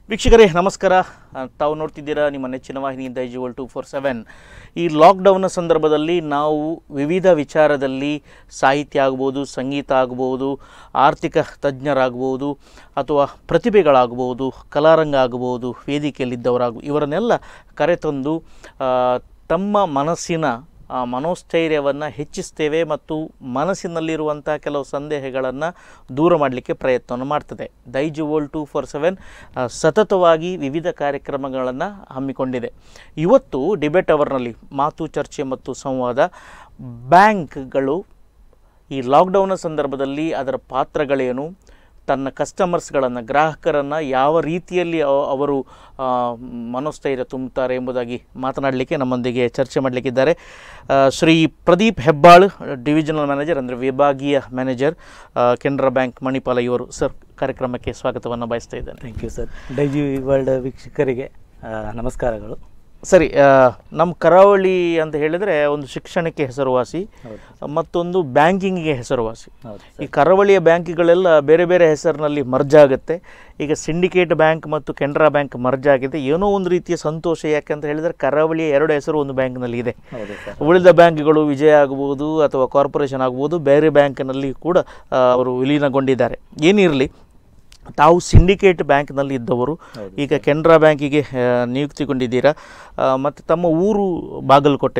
ವೀಕ್ಷಕರೇ ನಮಸ್ಕಾರ. ತಾವು ನೋಡ್ತಿದ್ದೀರಾ ನಿಮ್ಮ ನೆಚ್ಚಿನ ವಾಹಿನಿ ದೈಜುವಲ್ 247. ಈ ಲಾಕ್ಡೌನ್ನ ಸಂದರ್ಭದಲ್ಲಿ ನಾವು ವಿವಿಧ ವಿಚಾರದಲ್ಲಿ ಸಾಹಿತ್ಯ ಆಗ್ಬೋದು, ಸಂಗೀತ ಆಗ್ಬೋದು, ಆರ್ಥಿಕ ತಜ್ಞರಾಗ್ಬೋದು, ಅಥವಾ ಪ್ರತಿಭೆಗಳಾಗ್ಬೋದು, ಕಲಾರಂಗ ಆಗ್ಬೋದು, ಇವರನ್ನೆಲ್ಲ ಕರೆತಂದು ತಮ್ಮ ಮನಸ್ಸಿನ ಮನೋಸ್ಥೈರ್ಯವನ್ನು ಹೆಚ್ಚಿಸ್ತೇವೆ ಮತ್ತು ಮನಸ್ಸಿನಲ್ಲಿರುವಂಥ ಕೆಲವು ಸಂದೇಹಗಳನ್ನು ದೂರ ಮಾಡಲಿಕ್ಕೆ ಪ್ರಯತ್ನವನ್ನು ಮಾಡ್ತದೆ. ದೈಜುವಲ್ 247 ಸತತವಾಗಿ ವಿವಿಧ ಕಾರ್ಯಕ್ರಮಗಳನ್ನು ಹಮ್ಮಿಕೊಂಡಿದೆ. ಇವತ್ತು ಡಿಬೇಟ್ ಅವರ್ನಲ್ಲಿ ಮಾತು, ಚರ್ಚೆ ಮತ್ತು ಸಂವಾದ ಬ್ಯಾಂಕ್ಗಳು ಈ ಲಾಕ್ಡೌನ್ನ ಸಂದರ್ಭದಲ್ಲಿ ಅದರ ಪಾತ್ರಗಳೇನು, ತನ್ನ ಕಸ್ಟಮರ್ಸ್ಗಳನ್ನು, ಗ್ರಾಹಕರನ್ನು ಯಾವ ರೀತಿಯಲ್ಲಿ ಅವರು ಮನೋಸ್ಥೈರ್ಯ ತುಂಬುತ್ತಾರೆ ಎಂಬುದಾಗಿ ಮಾತನಾಡಲಿಕ್ಕೆ ನಮ್ಮೊಂದಿಗೆ ಚರ್ಚೆ ಮಾಡಲಿಕ್ಕಿದ್ದಾರೆ ಶ್ರೀ ಪ್ರದೀಪ್ ಹೆಬ್ಬಾಳ್, ಡಿವಿಷನಲ್ ಮ್ಯಾನೇಜರ್ ಅಂದರೆ ವಿಭಾಗೀಯ ಮ್ಯಾನೇಜರ್, ಕೆನರಾ ಬ್ಯಾಂಕ್ ಮಣಿಪಾಲ. ಇವರು ಸರ್ ಕಾರ್ಯಕ್ರಮಕ್ಕೆ ಸ್ವಾಗತವನ್ನು ಬಯಸ್ತಾ ಇದ್ದಾರೆ. Thank you sir. Daijiworld ವೀಕ್ಷಕರಿಗೆ ನಮಸ್ಕಾರಗಳು. ಸರಿ, ನಮ್ಮ ಕರಾವಳಿ ಅಂತ ಹೇಳಿದರೆ ಒಂದು ಶಿಕ್ಷಣಕ್ಕೆ ಹೆಸರುವಾಸಿ, ಮತ್ತೊಂದು ಬ್ಯಾಂಕಿಂಗಿಗೆ ಹೆಸರುವಾಸಿ. ಈ ಕರಾವಳಿಯ ಬ್ಯಾಂಕ್ಗಳೆಲ್ಲ ಬೇರೆ ಬೇರೆ ಹೆಸರಿನಲ್ಲಿ ಮರ್ಜ್ ಆಗುತ್ತೆ. ಈಗ ಸಿಂಡಿಕೇಟ್ ಬ್ಯಾಂಕ್ ಮತ್ತು ಕೆನರಾ ಬ್ಯಾಂಕ್ ಮರ್ಜ್ ಆಗಿದೆ. ಏನೋ ಒಂದು ರೀತಿಯ ಸಂತೋಷ. ಯಾಕಂತ ಹೇಳಿದರೆ ಕರಾವಳಿಯ ಎರಡು ಹೆಸರು ಒಂದು ಬ್ಯಾಂಕ್ನಲ್ಲಿ ಇದೆ. ಉಳಿದ ಬ್ಯಾಂಕ್ಗಳು ವಿಜಯ ಆಗ್ಬೋದು ಅಥವಾ ಕಾರ್ಪೊರೇಷನ್ ಆಗ್ಬೋದು, ಬೇರೆ ಬ್ಯಾಂಕ್ನಲ್ಲಿ ಕೂಡ ಅವರು ವಿಲೀನಗೊಂಡಿದ್ದಾರೆ. ಏನಿರಲಿ, ತಾವು ಸಿಂಡಿಕೇಟ್ ಬ್ಯಾಂಕ್ನಲ್ಲಿ ಇದ್ದವರು, ಈಗ ಕೆನರಾ ಬ್ಯಾಂಕಿಗೆ ನಿಯುಕ್ತಿಗೊಂಡಿದ್ದೀರಾ ಮತ್ತು ತಮ್ಮ ಊರು ಬಾಗಲಕೋಟೆ.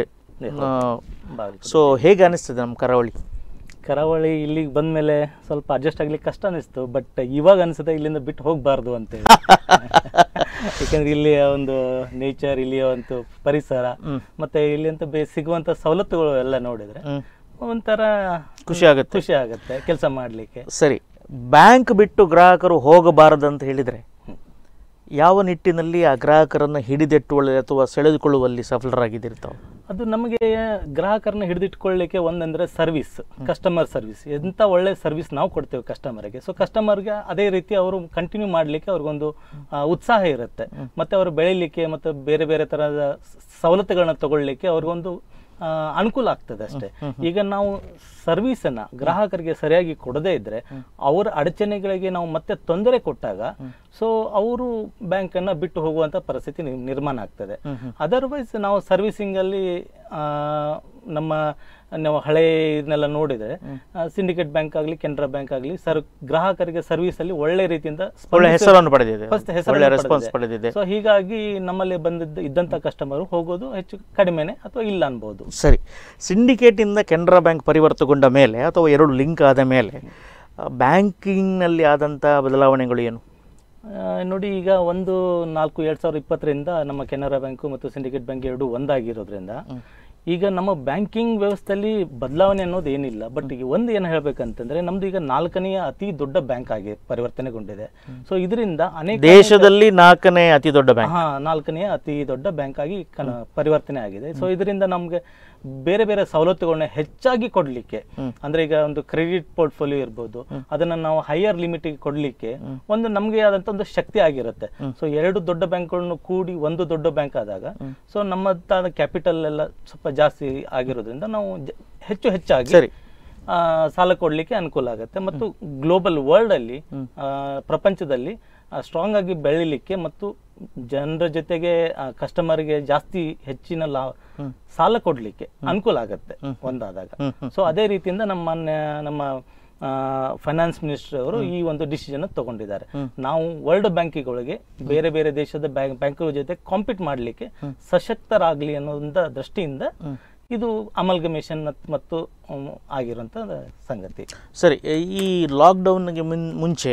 ಸೊ ಹೇಗೆ ಅನಿಸ್ತದೆ ನಮ್ಮ ಕರಾವಳಿ ಇಲ್ಲಿಗೆ ಬಂದ ಮೇಲೆ ಸ್ವಲ್ಪ ಅಡ್ಜಸ್ಟ್ ಆಗ್ಲಿಕ್ಕೆ ಕಷ್ಟ ಅನಿಸ್ತು. ಬಟ್ ಇವಾಗ ಅನಿಸುತ್ತೆ ಇಲ್ಲಿಂದ ಬಿಟ್ಟು ಹೋಗಬಾರ್ದು ಅಂತೇಳಿ. ಯಾಕಂದ್ರೆ ಇಲ್ಲಿಯ ಒಂದು ನೇಚರ್, ಇಲ್ಲಿಯ ಒಂದು ಪರಿಸರ ಮತ್ತೆ ಇಲ್ಲಿ ಅಂತ ಸಿಗುವಂತ ಸವಲತ್ತುಗಳು ಎಲ್ಲ ನೋಡಿದ್ರೆ ಒಂಥರ ಖುಷಿ ಆಗುತ್ತೆ ಕೆಲಸ ಮಾಡ್ಲಿಕ್ಕೆ. ಸರಿ, ಬ್ಯಾಂಕ್ ಬಿಟ್ಟು ಗ್ರಾಹಕರು ಹೋಗಬಾರದಂತ ಹೇಳಿದರೆ ಯಾವ ನಿಟ್ಟಿನಲ್ಲಿ ಆ ಗ್ರಾಹಕರನ್ನು ಹಿಡಿದಿಟ್ಟುಕೊಳ್ಳಿ ಅಥವಾ ಸೆಳೆದುಕೊಳ್ಳುವಲ್ಲಿ ಸಫಲರಾಗಿದ್ದಿರ್ತಾವೆ? ಅದು ನಮಗೆ ಗ್ರಾಹಕರನ್ನ ಹಿಡಿದಿಟ್ಕೊಳ್ಳಿಕ್ಕೆ ಒಂದಂದ್ರೆ ಸರ್ವಿಸ್, ಕಸ್ಟಮರ್ ಸರ್ವಿಸ್. ಎಂಥ ಒಳ್ಳೆ ಸರ್ವಿಸ್ ನಾವು ಕೊಡ್ತೇವೆ ಕಸ್ಟಮರ್ಗೆ. ಸೊ ಕಸ್ಟಮರ್ಗೆ ಅದೇ ರೀತಿ ಅವರು ಕಂಟಿನ್ಯೂ ಮಾಡಲಿಕ್ಕೆ ಅವ್ರಿಗೊಂದು ಉತ್ಸಾಹ ಇರುತ್ತೆ. ಮತ್ತೆ ಅವರು ಬೆಳೀಲಿಕ್ಕೆ ಮತ್ತು ಬೇರೆ ಬೇರೆ ತರಹದ ಸವಲತ್ತುಗಳನ್ನ ತಗೊಳ್ಳಿಕ್ಕೆ ಅವ್ರಿಗೊಂದು ಅನುಕೂಲ ಆಗ್ತದೆ ಅಷ್ಟೇ. ಈಗ ನಾವು ಸರ್ವಿಸನ್ನ ಗ್ರಾಹಕರಿಗೆ ಸರಿಯಾಗಿ ಕೊಡದೇ ಇದ್ರೆ ಅವರ ಅಡಚಣೆಗಳಿಗೆ ನಾವು ಮತ್ತೆ ತೊಂದರೆ ಕೊಟ್ಟಾಗ ಸೊ ಅವರು ಬ್ಯಾಂಕನ್ನು ಬಿಟ್ಟು ಹೋಗುವಂತ ಪರಿಸ್ಥಿತಿ ನಿರ್ಮಾಣ ಆಗ್ತದೆ. ಅದರ್ವೈಸ್ ನಾವು ಸರ್ವಿಸಿಂಗ್ ಅಲ್ಲಿ ನಾವು ಹಳೆ ಇದನ್ನೆಲ್ಲ ನೋಡಿದ್ರೆ ಸಿಂಡಿಕೇಟ್ ಬ್ಯಾಂಕ್ ಆಗಲಿ ಕೆನರಾ ಬ್ಯಾಂಕ್ ಆಗಲಿ ಗ್ರಾಹಕರಿಗೆ ಸರ್ವಿಸ್ ಅಲ್ಲಿ ಒಳ್ಳೆ ರೀತಿಯಿಂದ ಹೆಸರನ್ನು ಪಡೆದಿದೆ. ಸೊ ಹೀಗಾಗಿ ನಮ್ಮಲ್ಲಿ ಇದ್ದಂತ ಕಸ್ಟಮರ್ ಹೋಗೋದು ಹೆಚ್ಚು ಕಡಿಮೆನೆ ಅಥವಾ ಇಲ್ಲ ಅನ್ಬಹುದು. ಸರಿ, ಸಿಂಡಿಕೇಟ್ ಇಂದ ಕೆನರಾ ಬ್ಯಾಂಕ್ ಪರಿವರ್ತಗೊಂಡ ಮೇಲೆ ಅಥವಾ ಎರಡು ಲಿಂಕ್ ಆದ ಮೇಲೆ ಬ್ಯಾಂಕಿಂಗ್ನಲ್ಲಿ ಆದಂಥ ಬದಲಾವಣೆಗಳು ಏನು? ನೋಡಿ, ಈಗ 1/4/2020 ನಮ್ಮ ಕೆನರಾ ಬ್ಯಾಂಕು ಮತ್ತು ಸಿಂಡಿಕೇಟ್ ಬ್ಯಾಂಕ್ ಎರಡು ಒಂದಾಗಿರೋದ್ರಿಂದ ಈಗ ನಮ್ಮ ಬ್ಯಾಂಕಿಂಗ್ ವ್ಯವಸ್ಥೆಯಲ್ಲಿ ಬದಲಾವಣೆ ಅನ್ನೋದು ಏನಿಲ್ಲ. ಬಟ್ ಈಗ ಒಂದು ಏನು ಹೇಳ್ಬೇಕಂತಂದ್ರೆ ನಮ್ದು ಈಗ 4ನೇ ಅತಿ ದೊಡ್ಡ ಬ್ಯಾಂಕ್ ಆಗಿ ಪರಿವರ್ತನೆಗೊಂಡಿದೆ. ಸೊ ಇದರಿಂದ ಅನೇಕ ದೇಶದಲ್ಲಿ 4ನೇ ಅತಿ ದೊಡ್ಡ ಬ್ಯಾಂಕ್, 4ನೇ ಅತಿ ದೊಡ್ಡ ಬ್ಯಾಂಕ್ ಆಗಿ ಪರಿವರ್ತನೆ ಆಗಿದೆ. ಸೊ ಇದರಿಂದ ನಮ್ಗೆ ಬೇರೆ ಬೇರೆ ಸವಲತ್ತುಗಳನ್ನ ಹೆಚ್ಚಾಗಿ ಕೊಡ್ಲಿಕ್ಕೆ, ಅಂದ್ರೆ ಈಗ ಒಂದು ಕ್ರೆಡಿಟ್ ಪೋರ್ಟ್ಫೋಲಿಯೋ ಇರ್ಬೋದು, ಅದನ್ನ ನಾವು ಹೈಯರ್ ಲಿಮಿಟ್ ಕೊಡ್ಲಿಕ್ಕೆ ಒಂದು ನಮ್ಗೆ ಆದಂತ ಒಂದು ಶಕ್ತಿ ಆಗಿರುತ್ತೆ. ಸೊ ಎರಡು ದೊಡ್ಡ ಬ್ಯಾಂಕ್ಗಳನ್ನು ಕೂಡಿ ಒಂದು ದೊಡ್ಡ ಬ್ಯಾಂಕ್ ಆದಾಗ ಸೊ ನಮ್ಮ ಕ್ಯಾಪಿಟಲ್ ಎಲ್ಲ ಸ್ವಲ್ಪ ಜಾಸ್ತಿ ಆಗಿರೋದ್ರಿಂದ ನಾವು ಹೆಚ್ಚಾಗಿ ಸಾಲ ಕೊಡ್ಲಿಕ್ಕೆ ಅನುಕೂಲ ಆಗುತ್ತೆ. ಮತ್ತು ಗ್ಲೋಬಲ್ ವರ್ಲ್ಡ್ ಅಲ್ಲಿ ಪ್ರಪಂಚದಲ್ಲಿ ಸ್ಟ್ರಾಂಗ್ ಆಗಿ ಬೆಳಿಲಿಕ್ಕೆ ಮತ್ತು ಜನರ ಜೊತೆಗೆ ಕಸ್ಟಮರ್ಗೆ ಜಾಸ್ತಿ ಹೆಚ್ಚಿನ ಸಾಲ ಕೊಡ್ಲಿಕ್ಕೆ ಅನುಕೂಲ ಆಗತ್ತೆ ಒಂದಾದಾಗ. ಸೊ ಅದೇ ರೀತಿಯಿಂದ ನಮ್ಮ ಫೈನಾನ್ಸ್ ಮಿನಿಸ್ಟರ್ ಅವರು ಈ ಒಂದು ಡಿಸಿಷನ್ ತಗೊಂಡಿದ್ದಾರೆ. ನಾವು ವರ್ಲ್ಡ್ ಬ್ಯಾಂಕಿಗಳಿಗೆ ಬೇರೆ ಬೇರೆ ದೇಶದ ಬ್ಯಾಂಕ್ಗಳ ಜೊತೆ ಕಾಂಪೀಟ್ ಮಾಡಲಿಕ್ಕೆ ಸಶಕ್ತರಾಗ್ಲಿ ಅನ್ನೋದ ದೃಷ್ಟಿಯಿಂದ ಇದು ಅಮಲ್ಗಮೇಷನ್ ಮತ್ತು ಆಗಿರುವಂತ ಸಂಗತಿ. ಸರಿ, ಈ ಲಾಕ್ಡೌನ್ಗೆ ಮುಂಚೆ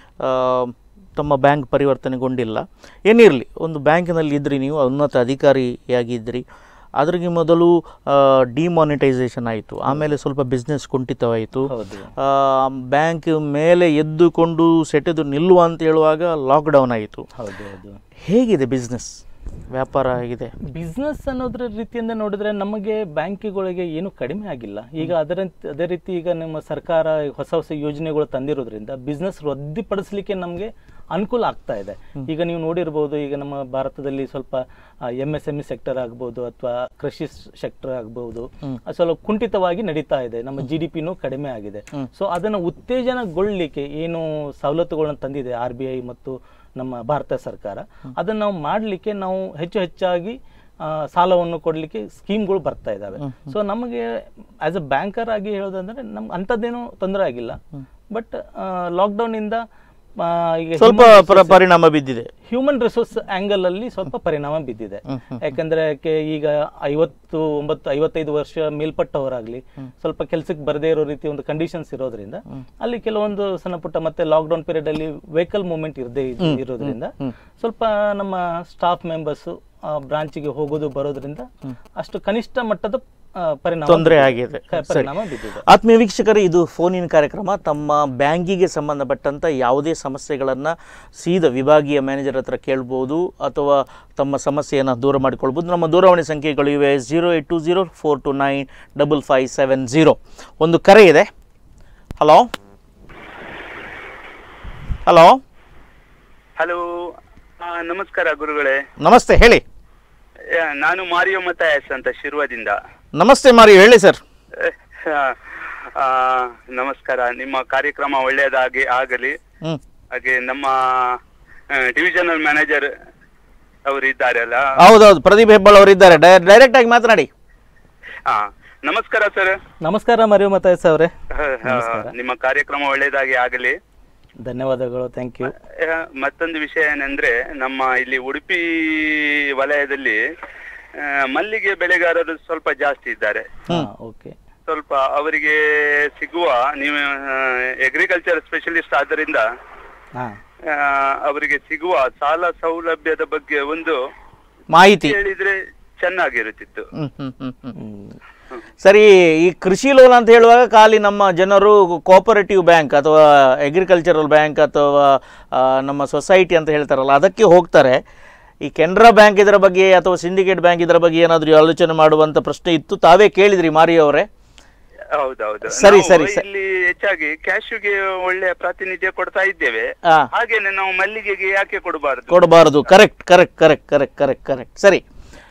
ತಮ್ಮ ಬ್ಯಾಂಕ್ ಪರಿವರ್ತನೆಗೊಂಡಿಲ್ಲ. ಏನಿರಲಿ, ಒಂದು ಬ್ಯಾಂಕಿನಲ್ಲಿ ಇದ್ರಿ, ನೀವು ಉನ್ನತ ಅಧಿಕಾರಿಯಾಗಿದ್ರಿ. ಅದ್ರಿಗೆ ಮೊದಲು ಡಿಮಾನಿಟೈಸೇಷನ್ ಆಯಿತು, ಆಮೇಲೆ ಸ್ವಲ್ಪ ಬಿಸ್ನೆಸ್ ಕುಂಠಿತವಾಯಿತು. ಬ್ಯಾಂಕ್ ಮೇಲೆ ಎದ್ದುಕೊಂಡು ಸೆಟೆದು ನಿಲ್ಲುವ ಅಂತ ಹೇಳುವಾಗ ಲಾಕ್ಡೌನ್ ಆಯಿತು. ಹೇಗಿದೆ ಬಿಸ್ನೆಸ್, ವ್ಯಾಪಾರ ಹೇಗಿದೆ? ಬಿಸ್ನೆಸ್ ಅನ್ನೋದ್ರ ರೀತಿಯಿಂದ ನೋಡಿದ್ರೆ ನಮಗೆ ಬ್ಯಾಂಕಿಗಳಿಗೆ ಏನು ಕಡಿಮೆ ಆಗಿಲ್ಲ. ಈಗ ಅದೇ ರೀತಿ ಈಗ ನಮ್ಮ ಸರ್ಕಾರ ಹೊಸ ಯೋಜನೆಗಳು ತಂದಿರೋದ್ರಿಂದ ಬಿಸ್ನೆಸ್ ವೃದ್ಧಿಪಡಿಸಲಿಕ್ಕೆ ನಮಗೆ ಅನುಕೂಲ ಆಗ್ತಾ ಇದೆ. ಈಗ ನೀವು ನೋಡಿರ್ಬೋದು, ಈಗ ನಮ್ಮ ಭಾರತದಲ್ಲಿ ಸ್ವಲ್ಪ MSME ಸೆಕ್ಟರ್ ಆಗ್ಬೋದು ಅಥವಾ ಕೃಷಿ ಸೆಕ್ಟರ್ ಆಗ್ಬೋದು ಸ್ವಲ್ಪ ಕುಂಠಿತವಾಗಿ ನಡೀತಾ ಇದೆ. ನಮ್ಮ GDPನೂ ಕಡಿಮೆ ಆಗಿದೆ. ಸೊ ಅದನ್ನ ಉತ್ತೇಜನಗೊಳ್ಳಲಿಕ್ಕೆ ಏನು ಸವಲತ್ತುಗಳನ್ನ ತಂದಿದೆ RBI ಮತ್ತು ನಮ್ಮ ಭಾರತ ಸರ್ಕಾರ. ಅದನ್ನು ನಾವು ಮಾಡಲಿಕ್ಕೆ ನಾವು ಹೆಚ್ಚಾಗಿ ಸಾಲವನ್ನು ಕೊಡಲಿಕ್ಕೆ ಸ್ಕೀಮ್ಗಳು ಬರ್ತಾ ಇದ್ದಾವೆ. ಸೊ ನಮಗೆ ಆಸ್ ಅ ಬ್ಯಾಂಕರ್ ಆಗಿ ಹೇಳೋದಂದ್ರೆ ನಮ್ಗೆ ಅಂಥದ್ದೇನು ತೊಂದರೆ ಆಗಿಲ್ಲ. ಬಟ್ ಲಾಕ್ಡೌನ್ ಇಂದ ಸ್ವಲ್ಪ ಪರಿಣಾಮ ಬಿದ್ದಿದೆ. ಹ್ಯೂಮನ್ ರಿಸೋರ್ಸ್ ಆಂಗಲ್ ಅಲ್ಲಿ ಸ್ವಲ್ಪ ಪರಿಣಾಮ ಬಿದ್ದಿದೆ. ಯಾಕಂದ್ರೆ ಈಗ 55 ವರ್ಷ ಮೇಲ್ಪಟ್ಟವರಾಗ್ಲಿ ಸ್ವಲ್ಪ ಕೆಲ್ಸಕ್ಕೆ ಬರದೇ ಇರೋ ರೀತಿ ಒಂದು ಕಂಡೀಷನ್ಸ್ ಇರೋದ್ರಿಂದ ಅಲ್ಲಿ ಕೆಲವೊಂದು ಸಣ್ಣ ಪುಟ್ಟ, ಮತ್ತೆ ಲಾಕ್ಡೌನ್ ಪೀರಿಯಡ್ ಅಲ್ಲಿ ವೆಹಿಕಲ್ ಮೂವ್ಮೆಂಟ್ ಇರೋದ್ರಿಂದ ಸ್ವಲ್ಪ ನಮ್ಮ ಸ್ಟಾಫ್ ಮೆಂಬರ್ಸ್ ಬ್ರಾಂಚಿಗೆ ಹೋಗೋದು ಬರೋದ್ರಿಂದ ಅಷ್ಟು ಕನಿಷ್ಠ ಮಟ್ಟದ ತೊಂದರೆ ಆಗಿದೆ. ಆತ್ಮೀಯ ವೀಕ್ಷಕರು, ಇದು ಫೋನಿನ ಕಾರ್ಯಕ್ರಮ. ತಮ್ಮ ಬ್ಯಾಂಕಿಗೆ ಸಂಬಂಧಪಟ್ಟಂತ ಯಾವುದೇ ಸಮಸ್ಯೆಗಳನ್ನು ಸೀದಾ ವಿಭಾಗೀಯ ಮ್ಯಾನೇಜರ್ ಹತ್ರ ಕೇಳ್ಬೋದು ಅಥವಾ ತಮ್ಮ ಸಮಸ್ಯೆಯನ್ನು ದೂರ ಮಾಡಿಕೊಳ್ಬೋದು. ನಮ್ಮ ದೂರವಾಣಿ ಸಂಖ್ಯೆಗಳು ಇವೆ 082042955570. ಒಂದು ಕರೆ ಇದೆ. ಹಲೋ ಹಲೋ ಹಲೋ, ನಮಸ್ಕಾರ ಗುರುಗಳೇ. ನಮಸ್ತೆ, ಹೇಳಿ. ನಾನು ಮಾರಿಯೋ ಮತಾಯಸ್ ಅಂತ ಶಿರ್ವದಿಂದ. ನಮಸ್ತೆ ಮಾರಿಯೋ, ಹೇಳಿ ಸರ್. ನಮಸ್ಕಾರ. ನಿಮ್ಮ ಕಾರ್ಯಕ್ರಮ ಒಳ್ಳೆಯದಾಗಿ ಆಗಲಿ. ಹಾಗೆ ನಮ್ಮ ಡಿವಿಷನಲ್ ಮ್ಯಾನೇಜರ್ ಅವರು ಇದ್ದಾರೆ ಅಲ್ಲ? ಹೌದೌದು, ಪ್ರದೀಪ್ ಹೆಬ್ಬಾಳ್ ಅವರು ಇದ್ದಾರೆ. ಡೈರೆಕ್ಟ್ ಆಗಿ ಮಾತನಾಡಿ. ನಮಸ್ಕಾರ ಸರ್. ನಮಸ್ಕಾರ ಮಾರಿಯೋ ಮತಾಯಸ್ ಅವರೇ. ನಿಮ್ಮ ಕಾರ್ಯಕ್ರಮ ಒಳ್ಳೆಯದಾಗಿ ಆಗಲಿ. ಧನ್ಯವಾದಗಳು, ಥ್ಯಾಂಕ್ ಯು. ಮತ್ತೊಂದು ವಿಷಯ ಏನಂದ್ರೆ, ನಮ್ಮ ಇಲ್ಲಿ ಉಡುಪಿ ವಲಯದಲ್ಲಿ ಮಲ್ಲಿಗೆ ಬೆಳೆಗಾರರು ಸ್ವಲ್ಪ ಜಾಸ್ತಿ ಇದ್ದಾರೆ. ಸ್ವಲ್ಪ ಅವರಿಗೆ ಸಿಗುವ, ನೀವು ಅಗ್ರಿಕಲ್ಚರ್ ಸ್ಪೆಷಲಿಸ್ಟ್ ಆದ್ದರಿಂದ ಅವರಿಗೆ ಸಿಗುವ ಸಾಲ ಸೌಲಭ್ಯದ ಬಗ್ಗೆ ಒಂದು ಮಾಹಿತಿ ಹೇಳಿದ್ರೆ ಚೆನ್ನಾಗಿರುತ್ತಿತ್ತು. ಸರಿ, ಈ ಕೃಷಿ ಲೋನ್ ಅಂತ ಹೇಳುವಾಗ ಖಾಲಿ ನಮ್ಮ ಜನರು ಕೋಆಪರೇಟಿವ್ ಬ್ಯಾಂಕ್ ಅಥವಾ ಅಗ್ರಿಕಲ್ಚರಲ್ ಬ್ಯಾಂಕ್ ಅಥವಾ ನಮ್ಮ ಸೊಸೈಟಿ ಅಂತ ಹೇಳ್ತಾರಲ್ಲ ಅದಕ್ಕೆ ಹೋಗ್ತಾರೆ. ಈ ಕೆನರಾ ಬ್ಯಾಂಕ್ ಇದರ ಬಗ್ಗೆ ಅಥವಾ ಸಿಂಡಿಕೇಟ್ ಬ್ಯಾಂಕ್ ಇದರ ಬಗ್ಗೆ ಏನಾದರೂ ಆಲೋಚನೆ ಮಾಡುವಂತ ಪ್ರಶ್ನೆ ಇತ್ತು, ತಾವೇ ಕೇಳಿದ್ರಿ ಮಾರಿಯೋ ಅವರೇ? ಹೌದೌದು. ಸರಿ ಸರಿ. ಇಲ್ಲಿ ಹೆಚ್ಚಾಗಿ ಕ್ಯಾಶ್ಗೆ ಒಳ್ಳೆ ಪ್ರಾತಿನಿಧ್ಯ ಕೊಡ್ತಾ ಇದ್ದೇವೆ, ಹಾಗೇನೆ ನಾವು ಮಲ್ಲಿಗೆಗೆ ಯಾಕೆ ಕೊಡಬಾರದು? Correct correct correct correct correct correct. ಸರಿ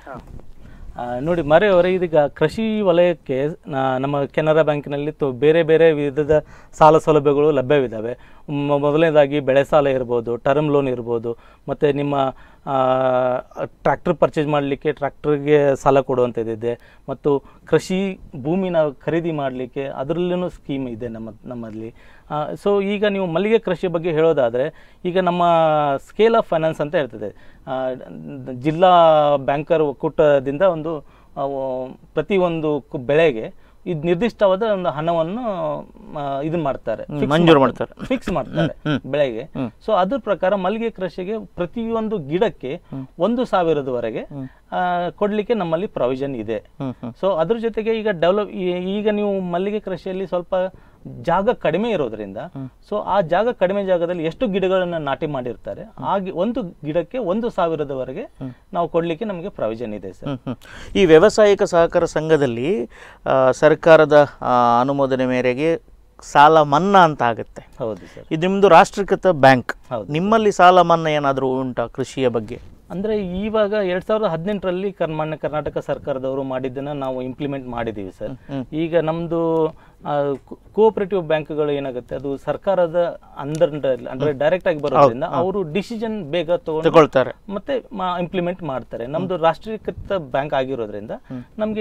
ನೋಡಿ ಮಾರಿಯೋ ಅವರೇ, ಇದೀಗ ಕೃಷಿ ವಲಯಕ್ಕೆ ನಮ್ಮ ಕೆನರಾ ಬ್ಯಾಂಕಿನಲ್ಲಿ ಬೇರೆ ಬೇರೆ ವಿಧದ ಸಾಲ ಸೌಲಭ್ಯಗಳು ಲಭ್ಯವಿದ್ದಾವೆ. ಮೊದಲನೇದಾಗಿ ಬೆಳೆ ಸಾಲ ಇರ್ಬೋದು, ಟರ್ಮ್ ಲೋನ್ ಇರ್ಬೋದು, ಮತ್ತು ನಿಮ್ಮ ಟ್ರ್ಯಾಕ್ಟರ್ ಪರ್ಚೇಸ್ ಮಾಡಲಿಕ್ಕೆ ಟ್ರ್ಯಾಕ್ಟರ್ಗೆ ಸಾಲ ಕೊಡುವಂಥದ್ದಿದೆ, ಮತ್ತು ಕೃಷಿ ಭೂಮಿನ ಖರೀದಿ ಮಾಡಲಿಕ್ಕೆ ಅದರಲ್ಲೂ ಸ್ಕೀಮ್ ಇದೆ ನಮ್ಮಲ್ಲಿ. ಸೊ ಈಗ ನೀವು ಮಲ್ಲಿಗೆ ಕೃಷಿ ಬಗ್ಗೆ ಹೇಳೋದಾದರೆ, ಈಗ ನಮ್ಮ ಸ್ಕೇಲ್ ಆಫ್ ಫೈನಾನ್ಸ್ ಅಂತ ಹೇಳ್ತದೆ, ಜಿಲ್ಲಾ ಬ್ಯಾಂಕರ್ ಒಕ್ಕೂಟದಿಂದ ಒಂದು ಪ್ರತಿಯೊಂದು ಬೆಳೆಗೆ ಇದು ನಿರ್ದಿಷ್ಟವಾದ ಒಂದು ಹಣವನ್ನು ಇದನ್ನ ಮಾಡ್ತಾರೆ, ಮಂಜೂರು ಮಾಡ್ತಾರೆ, ಫಿಕ್ಸ್ ಮಾಡ್ತಾರೆ ಬೆಳೆಗೆ. ಸೊ ಅದ್ರ ಪ್ರಕಾರ ಮಲ್ಲಿಗೆ ಕೃಷಿಗೆ ಪ್ರತಿಯೊಂದು ಗಿಡಕ್ಕೆ 1,000ವರೆಗೆ ಕೊಡ್ಲಿಕ್ಕೆ ನಮ್ಮಲ್ಲಿ ಪ್ರಾವಿಷನ್ ಇದೆ. ಸೊ ಅದ್ರ ಜೊತೆಗೆ ಈಗ ನೀವು ಮಲ್ಲಿಗೆ ಕೃಷಿಯಲ್ಲಿ ಸ್ವಲ್ಪ ಜಾಗ ಕಡಿಮೆ ಇರೋದ್ರಿಂದ, ಸೊ ಆ ಕಡಿಮೆ ಜಾಗದಲ್ಲಿ ಎಷ್ಟು ಗಿಡಗಳನ್ನ ನಾಟಿ ಮಾಡಿರ್ತಾರೆ, ಹಾಗೆ ಒಂದು ಗಿಡಕ್ಕೆ 1,000ವರೆಗೆ ನಾವು ಕೊಡ್ಲಿಕ್ಕೆ ನಮಗೆ ಪ್ರಾವಿಷನ್ ಇದೆ ಸರ್. ಈ ವ್ಯವಸಾಯಿಕ ಸಹಕಾರ ಸಂಘದಲ್ಲಿ ಸರ್ಕಾರದ ಅನುಮೋದನೆ ಮೇರೆಗೆ ಸಾಲ ಮನ್ನಾ ಅಂತ ಆಗುತ್ತೆ. ಹೌದು ಸರ್. ಇದು ನಿಮ್ದು ರಾಷ್ಟ್ರೀಕೃತ ಬ್ಯಾಂಕ್. ನಿಮ್ಮಲ್ಲಿ ಸಾಲ ಮನ್ನಾ ಏನಾದರೂ ಉಂಟಾ ಕೃಷಿಯ ಬಗ್ಗೆ? ಅಂದರೆ ಇವಾಗ 2018ರಲ್ಲಿ ಕರ್ನಾಟಕ ಸರ್ಕಾರದವರು ಮಾಡಿದ್ದನ್ನು ನಾವು ಇಂಪ್ಲಿಮೆಂಟ್ ಮಾಡಿದ್ದೀವಿ ಸರ್. ಈಗ ನಮ್ಮದು ಕೋಆಪರೇಟಿವ್ ಬ್ಯಾಂಕ್ಗಳು ಏನಾಗುತ್ತೆ, ಅದು ಸರ್ಕಾರದ ಅಂದ್ರೆ ಡೈರೆಕ್ಟ್ ಆಗಿ ಬರೋದ್ರಿಂದ ಅವರು ಡಿಸಿಷನ್ ಬೇಗ ತಗೊಳ್ತಾರೆ ಮತ್ತೆ ಇಂಪ್ಲಿಮೆಂಟ್ ಮಾಡ್ತಾರೆ. ನಮ್ದು ರಾಷ್ಟ್ರೀಕೃತ ಬ್ಯಾಂಕ್ ಆಗಿರೋದ್ರಿಂದ ನಮಗೆ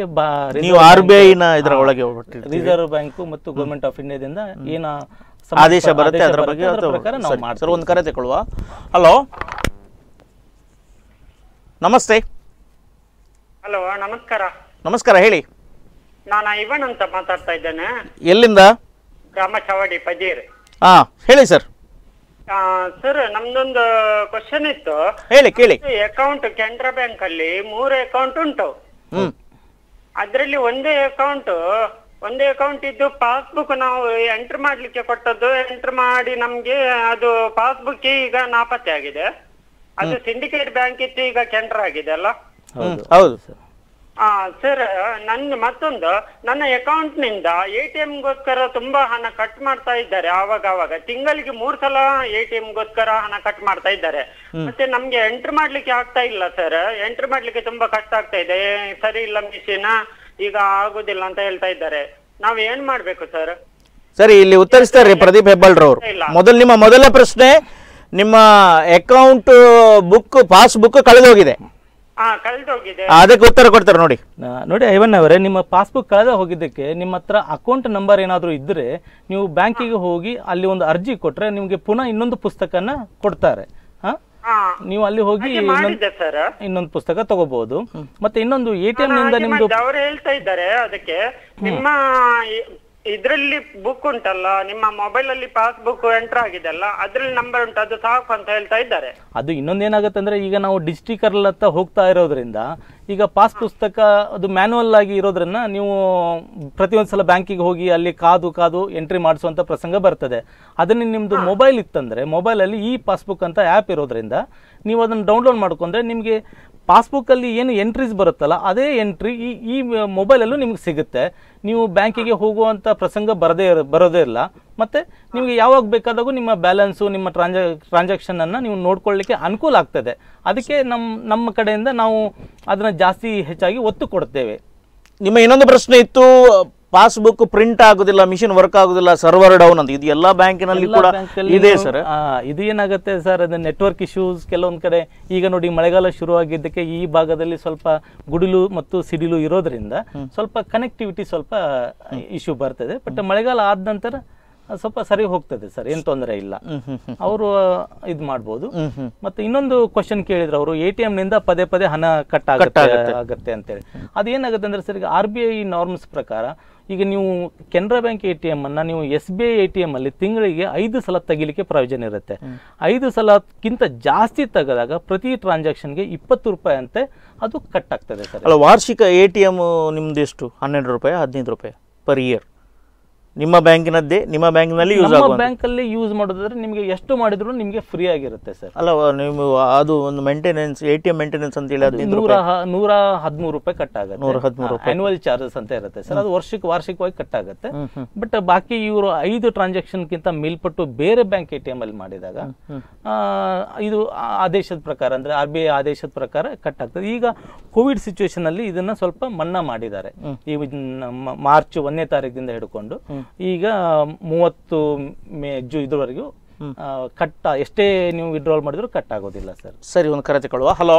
ರಿಸರ್ವ್ ಬ್ಯಾಂಕ್ ಮತ್ತು ಗವರ್ಮೆಂಟ್ ಆಫ್ ಇಂಡಿಯಾದಿಂದ ಏನ ಆದೇಶ ಬರುತ್ತೆ ಅದರ ಬಗ್ಗೆ ನಾವು ಮಾಡ್ತೀವಿ. ಒಂದು ಕರೆ ತಗೊಳ್ಳುವ. ಹಲೋ, ನಮಸ್ತೆ. ಹಲೋ, ನಮಸ್ಕಾರ. ನಮಸ್ಕಾರ, ಹೇಳಿ. ನಾನು ಐವನ್ ಅಂತ ಮಾತಾಡ್ತಾ ಇದ್ದೇನೆ. ಎಲ್ಲಿಂದ? ಗ್ರಾಮ ಚಾವಡಿ ಪಜೀರ್. ಹೇಳಿ ಸರ್. ಸರ್, ನಮ್ದೊಂದು ಕ್ವಶನ್ ಇತ್ತು. ಹೇಳಿ, ಕೇಳಿ. ಅಕೌಂಟ್ ಕೆನರಾ ಬ್ಯಾಂಕ್ ಅಲ್ಲಿ 3 ಅಕೌಂಟ್ ಉಂಟು. ಅದ್ರಲ್ಲಿ ಒಂದೇ ಅಕೌಂಟ್ ಇದ್ದು ಪಾಸ್ಬುಕ್ ನಾವು ಎಂಟರ್ ಮಾಡ್ಲಿಕ್ಕೆ ಕೊಟ್ಟದ್ದು, ಎಂಟರ್ ಮಾಡಿ ನಮ್ಗೆ ಅದು ಪಾಸ್ಬುಕ್ ಈಗ ನಾಪತ್ತೆ ಆಗಿದೆ. ಅದು ಸಿಂಡಿಕೇಟ್ ಬ್ಯಾಂಕ್ ಇತ್ತು, ಈಗ ಕೆನರಾ ಆಗಿದೆ ಅಲ್ಲ? ಹೌದು ಸರ್. ಸರ್, ನನ್ನ ಅಕೌಂಟ್ ನಿಂದ ATM ಗೋಸ್ಕರ ತುಂಬಾ ಹಣ ಕಟ್ ಮಾಡ್ತಾ ಇದ್ದಾರೆ. ಆವಾಗ ತಿಂಗಳಿಗೆ 3 ಸಲ ATM ಗೋಸ್ಕರ ಹಣ ಕಟ್ ಮಾಡ್ತಾ ಇದ್ದಾರೆ. ಮತ್ತೆ ನಮ್ಗೆ ಎಂಟರ್ ಮಾಡ್ಲಿಕ್ಕೆ ಆಗ್ತಾ ಇಲ್ಲ ಸರ್. ಎಂಟರ್ ಮಾಡ್ಲಿಕ್ಕೆ ತುಂಬಾ ಕಷ್ಟ ಆಗ್ತಾ ಇದೆ. ಸರಿ ಇಲ್ಲ ಮಿಷಿನ್, ಈಗ ಆಗುದಿಲ್ಲ ಅಂತ ಹೇಳ್ತಾ ಇದ್ದಾರೆ. ನಾವ್ ಏನ್ ಮಾಡ್ಬೇಕು ಸರ್? ಸರಿ, ಇಲ್ಲಿ ಉತ್ತರಿಸ್ತಾರೆ ಪ್ರದೀಪ್ ಹೆಬ್ಬಾಳ್ ರವರು. ನಿಮ್ಮ ಮೊದಲ ಪ್ರಶ್ನೆ, ನಿಮ್ಮ ಅಕೌಂಟ್ ಬುಕ್ ಪಾಸ್ಬುಕ್ ಕಳೆದೋಗಿದೆ, ಕಳೆದೋಗಿದೆ. ಅದಕ್ಕೆ ಉತ್ತರ ಕೊಡ್ತಾರೆ ನೋಡಿ. ನೋಡಿ ಐವನ್ ಅವರೇ, ನಿಮ್ಮ ಪಾಸ್ಬುಕ್ ಕಳೆದ ಹೋಗಿದ್ದಕ್ಕೆ ನಿಮ್ಮ ಹತ್ರ ಅಕೌಂಟ್ ನಂಬರ್ ಏನಾದರೂ ಇದ್ದರೆ ನೀವು ಬ್ಯಾಂಕಿಗೆ ಹೋಗಿ ಅಲ್ಲಿ ಒಂದು ಅರ್ಜಿ ಕೊಟ್ಟರೆ ನಿಮಗೆ ಪುನಃ ಇನ್ನೊಂದು ಪುಸ್ತಕನ ಕೊಡ್ತಾರೆ. ನೀವು ಅಲ್ಲಿ ಹೋಗಿ ಇನ್ನೊಂದು ಪುಸ್ತಕ ತಗೋಬಹುದು. ಮತ್ತೆ ಇನ್ನೊಂದು ATM ನಿಂದ ನಿಮ್ದು ಅವರು ಹೇಳ್ತಾ ಇದ್ದಾರೆ, ಅದಕ್ಕೆ ನಿಮ್ಮ ಇದ್ರಲ್ಲಿ ಬುಕ್ ಉಂಟಲ್ಲ, ನಿಮ್ಮ ಮೊಬೈಲ್ ಅಲ್ಲಿ ಪಾಸ್ಬುಕ್ ಎಂಟರ್ ಆಗಿದೆ ಅಲ್ಲ, ಅದ್ರಲ್ಲಿ ನಂಬರ್ ಉಂಟು, ಅದು ಸಾಕು ಅಂತ ಹೇಳ್ತಾ ಇದ್ದಾರೆ. ಅದು ಇನ್ನೊಂದೇನಾಗುತ್ತೆ ಅಂದ್ರೆ, ಈಗ ನಾವು ಡಿಜಿಟೀಕರಣ ಹೋಗ್ತಾ ಇರೋದ್ರಿಂದ ಈಗ ಪಾಸ್ ಪುಸ್ತಕ ಅದು ಮ್ಯಾನುವಲ್ ಆಗಿ ಇರೋದ್ರನ್ನ ನೀವು ಪ್ರತಿಯೊಂದ್ಸಲ ಬ್ಯಾಂಕಿಗೆ ಹೋಗಿ ಅಲ್ಲಿ ಕಾದು ಎಂಟ್ರಿ ಮಾಡಿಸುವಂತ ಪ್ರಸಂಗ ಬರ್ತದೆ. ಅದನ್ನ ನಿಮ್ದು ಮೊಬೈಲ್ ಇತ್ತಂದ್ರೆ ಮೊಬೈಲಲ್ಲಿ ಈ ಪಾಸ್ಬುಕ್ ಅಂತ ಆ್ಯಪ್ ಇರೋದ್ರಿಂದ ನೀವು ಅದನ್ನು ಡೌನ್ಲೋಡ್ ಮಾಡ್ಕೊಂಡ್ರೆ ನಿಮಗೆ ಪಾಸ್ಬುಕ್ಕಲ್ಲಿ ಏನು ಎಂಟ್ರೀಸ್ ಬರುತ್ತಲ್ಲ ಅದೇ ಎಂಟ್ರಿ ಈ ಮೊಬೈಲಲ್ಲೂ ನಿಮ್ಗೆ ಸಿಗುತ್ತೆ. ನೀವು ಬ್ಯಾಂಕಿಗೆ ಹೋಗುವಂಥ ಪ್ರಸಂಗ ಬರೋದೇ ಇಲ್ಲ. ಮತ್ತು ನಿಮಗೆ ಯಾವಾಗ ಬೇಕಾದಾಗೂ ನಿಮ್ಮ ಬ್ಯಾಲೆನ್ಸು ನಿಮ್ಮ ಟ್ರಾನ್ಸಾಕ್ಷನನ್ನು ನೀವು ನೋಡ್ಕೊಳ್ಳಿಕ್ಕೆ ಅನುಕೂಲ ಆಗ್ತದೆ. ಅದಕ್ಕೆ ನಮ್ಮ ಕಡೆಯಿಂದ ನಾವು ಅದನ್ನು ಜಾಸ್ತಿ ಹೆಚ್ಚಾಗಿ ಒತ್ತು ಕೊಡ್ತೇವೆ. ನಿಮ್ಮ ಇನ್ನೊಂದು ಪ್ರಶ್ನೆ ಇತ್ತು, ಪಾಸ್ಬುಕ್ ಪ್ರಿಂಟ್ ಆಗುದಿಲ್ಲ, ಮಿಷಿನ್ ವರ್ಕ್ ಆಗುದಿಲ್ಲ, ಸರ್ವರ್ ಡೌನ್ ಅಂತ. ಇದು ಎಲ್ಲಾ ಬ್ಯಾಂಕಿನಲ್ಲಿ ಕೂಡ ಇದೆ ಸರ್. ಇದು ಏನಾಗುತ್ತೆ ಸರ್, ಅದು ನೆಟ್ವರ್ಕ್ ಇಶ್ಯೂಸ್ ಕೆಲವೊಂದು ಕಡೆ. ಈಗ ನೋಡಿ, ಮಳೆಗಾಲ ಶುರುವಾಗಿದ್ದಕ್ಕೆ ಈ ಭಾಗದಲ್ಲಿ ಸ್ವಲ್ಪ ಗುಡಿಲು ಮತ್ತು ಸಿಡಿಲು ಇರೋದ್ರಿಂದ ಸ್ವಲ್ಪ ಕನೆಕ್ಟಿವಿಟಿ ಸ್ವಲ್ಪ ಇಶ್ಯೂ ಬರ್ತದೆ. ಬಟ್ ಮಳೆಗಾಲ ಆದ ನಂತರ ಸ್ವಲ್ಪ ಸರಿ ಹೋಗ್ತದೆ ಸರ್, ಏನು ತೊಂದರೆ ಇಲ್ಲ. ಅವರು ಇದು ಮಾಡ್ಬೋದು. ಮತ್ತೆ ಇನ್ನೊಂದು ಕ್ವಶನ್ ಕೇಳಿದ್ರು ಅವರು, ATM ನಿಂದ ಪದೇ ಪದೇ ಹಣ ಕಟ್ ಆಗುತ್ತೆ ಅಂತೇಳಿ. ಅದೇನಾಗುತ್ತೆ ಅಂದ್ರೆ ಸರ್, ಈಗ RBI ನಾರ್ಮ್ಸ್ ಪ್ರಕಾರ ಈಗ ನೀವು ಕೆನರಾ ಬ್ಯಾಂಕ್ ATM ಅನ್ನ ನೀವು SBI ATM ಅಲ್ಲಿ ತಿಂಗಳಿಗೆ 5 ಸಲ ತೆಗಿಲಿಕ್ಕೆ ಪ್ರಾವಿಷನ್ ಇರುತ್ತೆ. 5 ಸಲಕ್ಕಿಂತ ಜಾಸ್ತಿ ತೆಗೆದಾಗ ಪ್ರತಿ ಟ್ರಾನ್ಸಾಕ್ಷನ್ಗೆ 20 ರೂಪಾಯಿ ಅಂತೆ ಅದು ಕಟ್ ಆಗ್ತದೆ ಸರ್. ಅಲ್ಲ, ವಾರ್ಷಿಕ ATM ನಿಮ್ದು ಎಷ್ಟು? 12 ರೂಪಾಯಿ 15 ರೂಪಾಯಿ ಪರ್ ಇಯರ್ ನಿಮ್ಮ ಬ್ಯಾಂಕಿನದ್ದೇ, ನಿಮ್ಮ ಬ್ಯಾಂಕಿನಲ್ಲಿ ಯೂಸ್ ಆಗುವ ಬ್ಯಾಂಕಲ್ಲಿ ಯೂಸ್ ಮಾಡೋದಾದ್ರೆ ನಿಮಗೆ ಎಷ್ಟು ಮಾಡಿದ್ರು ನಿಮಗೆ ಫ್ರೀ ಆಗಿರುತ್ತೆ ಸರ್. ಅಲ್ಲ, ನೀವು ಅದು ಒಂದು ಮೇಂಟೆನೆನ್ಸ್, ATM ಮೇಂಟೆನೆನ್ಸ್ ಅಂತ ಹೇಳಿ 113 ರೂಪಾಯಿ ಕಟ್ ಆಗುತ್ತೆ. 113 ರೂಪಾಯಿ ಆನ್ಯುವಲ್ ಚಾರ್ಜಸ್ ಅಂತ ಇರುತ್ತೆ ಸರ್. ಅದು ವಾರ್ಷಿಕವಾಗಿ ಕಟ್ ಆಗುತ್ತೆ. ಬಟ್ ಬಾಕಿ ಇವರು 5 ಟ್ರಾನ್ಸಾಕ್ಷನ್ಗಿಂತ ಮೇಲ್ಪಟ್ಟು ಬೇರೆ ಬ್ಯಾಂಕ್ ATM ಅಲ್ಲಿ ಮಾಡಿದಾಗ ಇದು ಆದೇಶದ ಪ್ರಕಾರ ಅಂದ್ರೆ RBI ಆದೇಶದ ಪ್ರಕಾರ ಕಟ್ ಆಗ್ತದೆ. ಈಗ ಕೋವಿಡ್ ಸಿಚುವೇಶನ್ ಅಲ್ಲಿ ಇದನ್ನ ಸ್ವಲ್ಪ ಮನ್ನಾ ಮಾಡಿದ್ದಾರೆ. ಈ ಮಾರ್ಚ್ 1ನೇ ತಾರೀಕಿಂದ ಹಿಡ್ಕೊಂಡು ಈಗ 30 ಮೇ ಇದುವರೆಗೂ ಎಷ್ಟೇ ನೀವು ವಿಡ್ರಾಲ್ ಮಾಡಿದ್ರು ಕಟ್ ಆಗೋದಿಲ್ಲ ಸರ್. ಸರಿ, ಒಂದು ಕರೆ ತಗೊಳ್ಳುವ. ಹಲೋ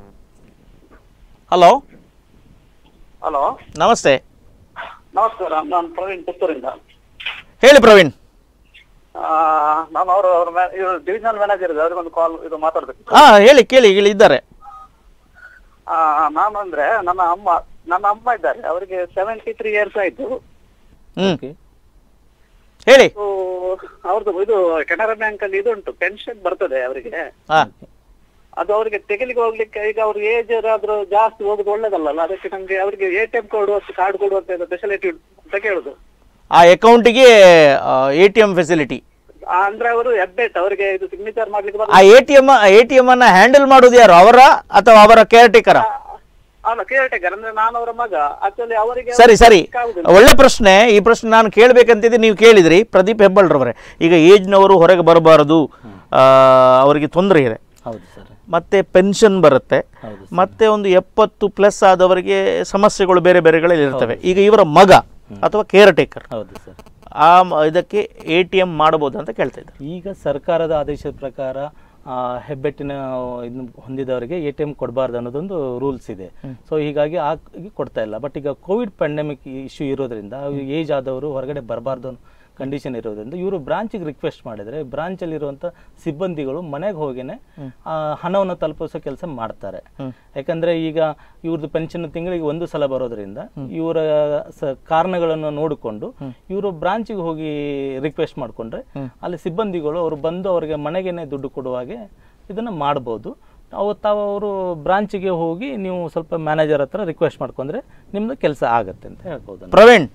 ಹಲೋ ಹಲೋ, ನಮಸ್ತೆ. ನಮಸ್ಕಾರ, ನಾನು ಪ್ರವೀಣ್ ಪುತ್ತೂರಿಂದ. ಹೇಳಿ ಪ್ರವೀಣ್. ನಾನು ಅವ್ರ ಡಿವಿಷನಲ್ ಮ್ಯಾನೇಜರ್ ಇದೆ, ಅವ್ರಿಗೊಂದು ಕಾಲ್ ಇದು ಮಾತಾಡ್ಬೇಕು. ಹೇಳಿ, ಕೇಳಿ ಇದ್ದಾರೆ. ನಾನು ಅಂದ್ರೆ ನನ್ನ ಅಮ್ಮ ಇದ್ದಾರೆ, ಅವರಿಗೆ 73 ಇಯರ್ಸ್ ಆಯ್ತು. ಹೇಳಿ. ಅವ್ರದ್ದು ಇದು ಕೆನರಾ ಬ್ಯಾಂಕ್ ಅಲ್ಲಿ ಇದು ಉಂಟು, ಪೆನ್ಷನ್ ಬರ್ತದೆ ಅವರಿಗೆ. ಅದು ಅವರಿಗೆ ತೆಗಿಲಿಕ್ಕೆ ಹೋಗ್ಲಿಕ್ಕೆ ಈಗ ಅವ್ರಿಗೆ ಏಜ್ ಏನಾದ್ರೂ ಜಾಸ್ತಿ ಹೋಗುದು ಒಳ್ಳೇದಲ್ಲ. ಅದಕ್ಕೆ ನಮ್ಗೆ ಅವರಿಗೆ ATM ಕಾರ್ಡ್ ಕೊಡುವಂತ ಫೆಸಿಲಿಟಿ ಅಂತ ಕೇಳುದು. ಆ ಅಕೌಂಟಿಗೆ ATM ಫೆಸಿಲಿಟಿ ಅಂದ್ರೆ ಅವರು ಹೆಬ್ಬೆಟ್, ಅವರಿಗೆ ಇದು ಸಿಗ್ನೇಚರ್ ಮಾಡ್ಲಿಕ್ಕೆ ಆ ATM ಅನ್ನ ಹ್ಯಾಂಡಲ್ ಮಾಡುದು ಯಾರು, ಅವರ ಅಥವಾ ಅವರ ಕೇರ್ ಟೇಕರ? ಅಲ್ಲ, ಕೇರ್ ಟೇಕರ್ ಅಂದ್ರೆ ನಾನು ಅವರ ಮಗ. ಆಕ್ಚುಲಿ ಅವರಿಗೆ ಸರಿ, ಒಳ್ಳೆ ಪ್ರಶ್ನೆ. ಈ ಪ್ರಶ್ನೆ ನಾನು ಕೇಳ್ಬೇಕಂತಿದ್ದೆ, ನೀವು ಕೇಳಿದ್ರಿ. ಪ್ರದೀಪ್ ಹೆಬ್ಬಾಳ್ರವರೇ, ಈಗ ಏಜ್ನವರು ಹೊರಗೆ ಬರಬಾರದು, ಅವರಿಗೆ ತೊಂದರೆ ಇದೆ, ಮತ್ತೆ ಪೆನ್ಷನ್ ಬರುತ್ತೆ, ಮತ್ತೆ ಒಂದು 70+ ಆದವರಿಗೆ ಸಮಸ್ಯೆಗಳು ಬೇರೆ ಬೇರೆಗಳಲ್ಲಿ ಇರ್ತವೆ. ಈಗ ಇವರ ಮಗ ಅಥವಾ ಕೇರ್ ಟೇಕರ್ ಇದಕ್ಕೆ ATM ಮಾಡಬಹುದು ಅಂತ ಕೇಳ್ತಾ ಇದ್ದಾರೆ. ಈಗ ಸರ್ಕಾರದ ಆದೇಶದ ಪ್ರಕಾರ ಹೆಬ್ಬೆಟ್ಟಿನ ಹೊಂದಿದವರಿಗೆ ATM ಕೊಡಬಾರ್ದು ಅನ್ನೋದೊಂದು ರೂಲ್ಸ್ ಇದೆ. ಸೊ ಹೀಗಾಗಿ ಕೊಡ್ತಾ ಇಲ್ಲ. ಬಟ್ ಈಗ ಕೋವಿಡ್ ಪ್ಯಾಂಡಮಿಕ್ ಇಶ್ಯೂ ಇರೋದ್ರಿಂದ ಏಜ್ ಆದವರು ಹೊರಗಡೆ ಬರಬಾರ್ದು ಅನ್ನೋ ಕಂಡೀಷನ್ ಇರೋದ್ರಿಂದ ಇವರು ಬ್ರಾಂಚಿಗೆ ರಿಕ್ವೆಸ್ಟ್ ಮಾಡಿದರೆ ಬ್ರಾಂಚಲ್ಲಿರುವಂಥ ಸಿಬ್ಬಂದಿಗಳು ಮನೆಗೆ ಹೋಗಿನೇ ಹಣವನ್ನು ತಲುಪಿಸೋ ಕೆಲಸ ಮಾಡ್ತಾರೆ. ಯಾಕಂದರೆ ಈಗ ಇವ್ರದ್ದು ಪೆನ್ಷನ್ ತಿಂಗಳಿಗೆ 1 ಸಲ ಬರೋದ್ರಿಂದ ಇವರ ಕಾರಣಗಳನ್ನು ನೋಡಿಕೊಂಡು ಇವರು ಬ್ರಾಂಚಿಗೆ ಹೋಗಿ ರಿಕ್ವೆಸ್ಟ್ ಮಾಡಿಕೊಂಡ್ರೆ ಅಲ್ಲಿ ಸಿಬ್ಬಂದಿಗಳು ಅವರು ಬಂದು ಅವರಿಗೆ ಮನೆಗೇನೆ ದುಡ್ಡು ಕೊಡುವ ಹಾಗೆ ಇದನ್ನು ಮಾಡ್ಬೋದು. ಅವರು ಬ್ರಾಂಚಿಗೆ ಹೋಗಿ ನೀವು ಸ್ವಲ್ಪ ಮ್ಯಾನೇಜರ್ ಹತ್ರ ರಿಕ್ವೆಸ್ಟ್ ಮಾಡ್ಕೊಂಡ್ರೆ ನಿಮ್ಮದು ಕೆಲಸ ಆಗುತ್ತೆ ಅಂತ ಹೇಳ್ಬೋದು. ಪ್ರವೀಣ್,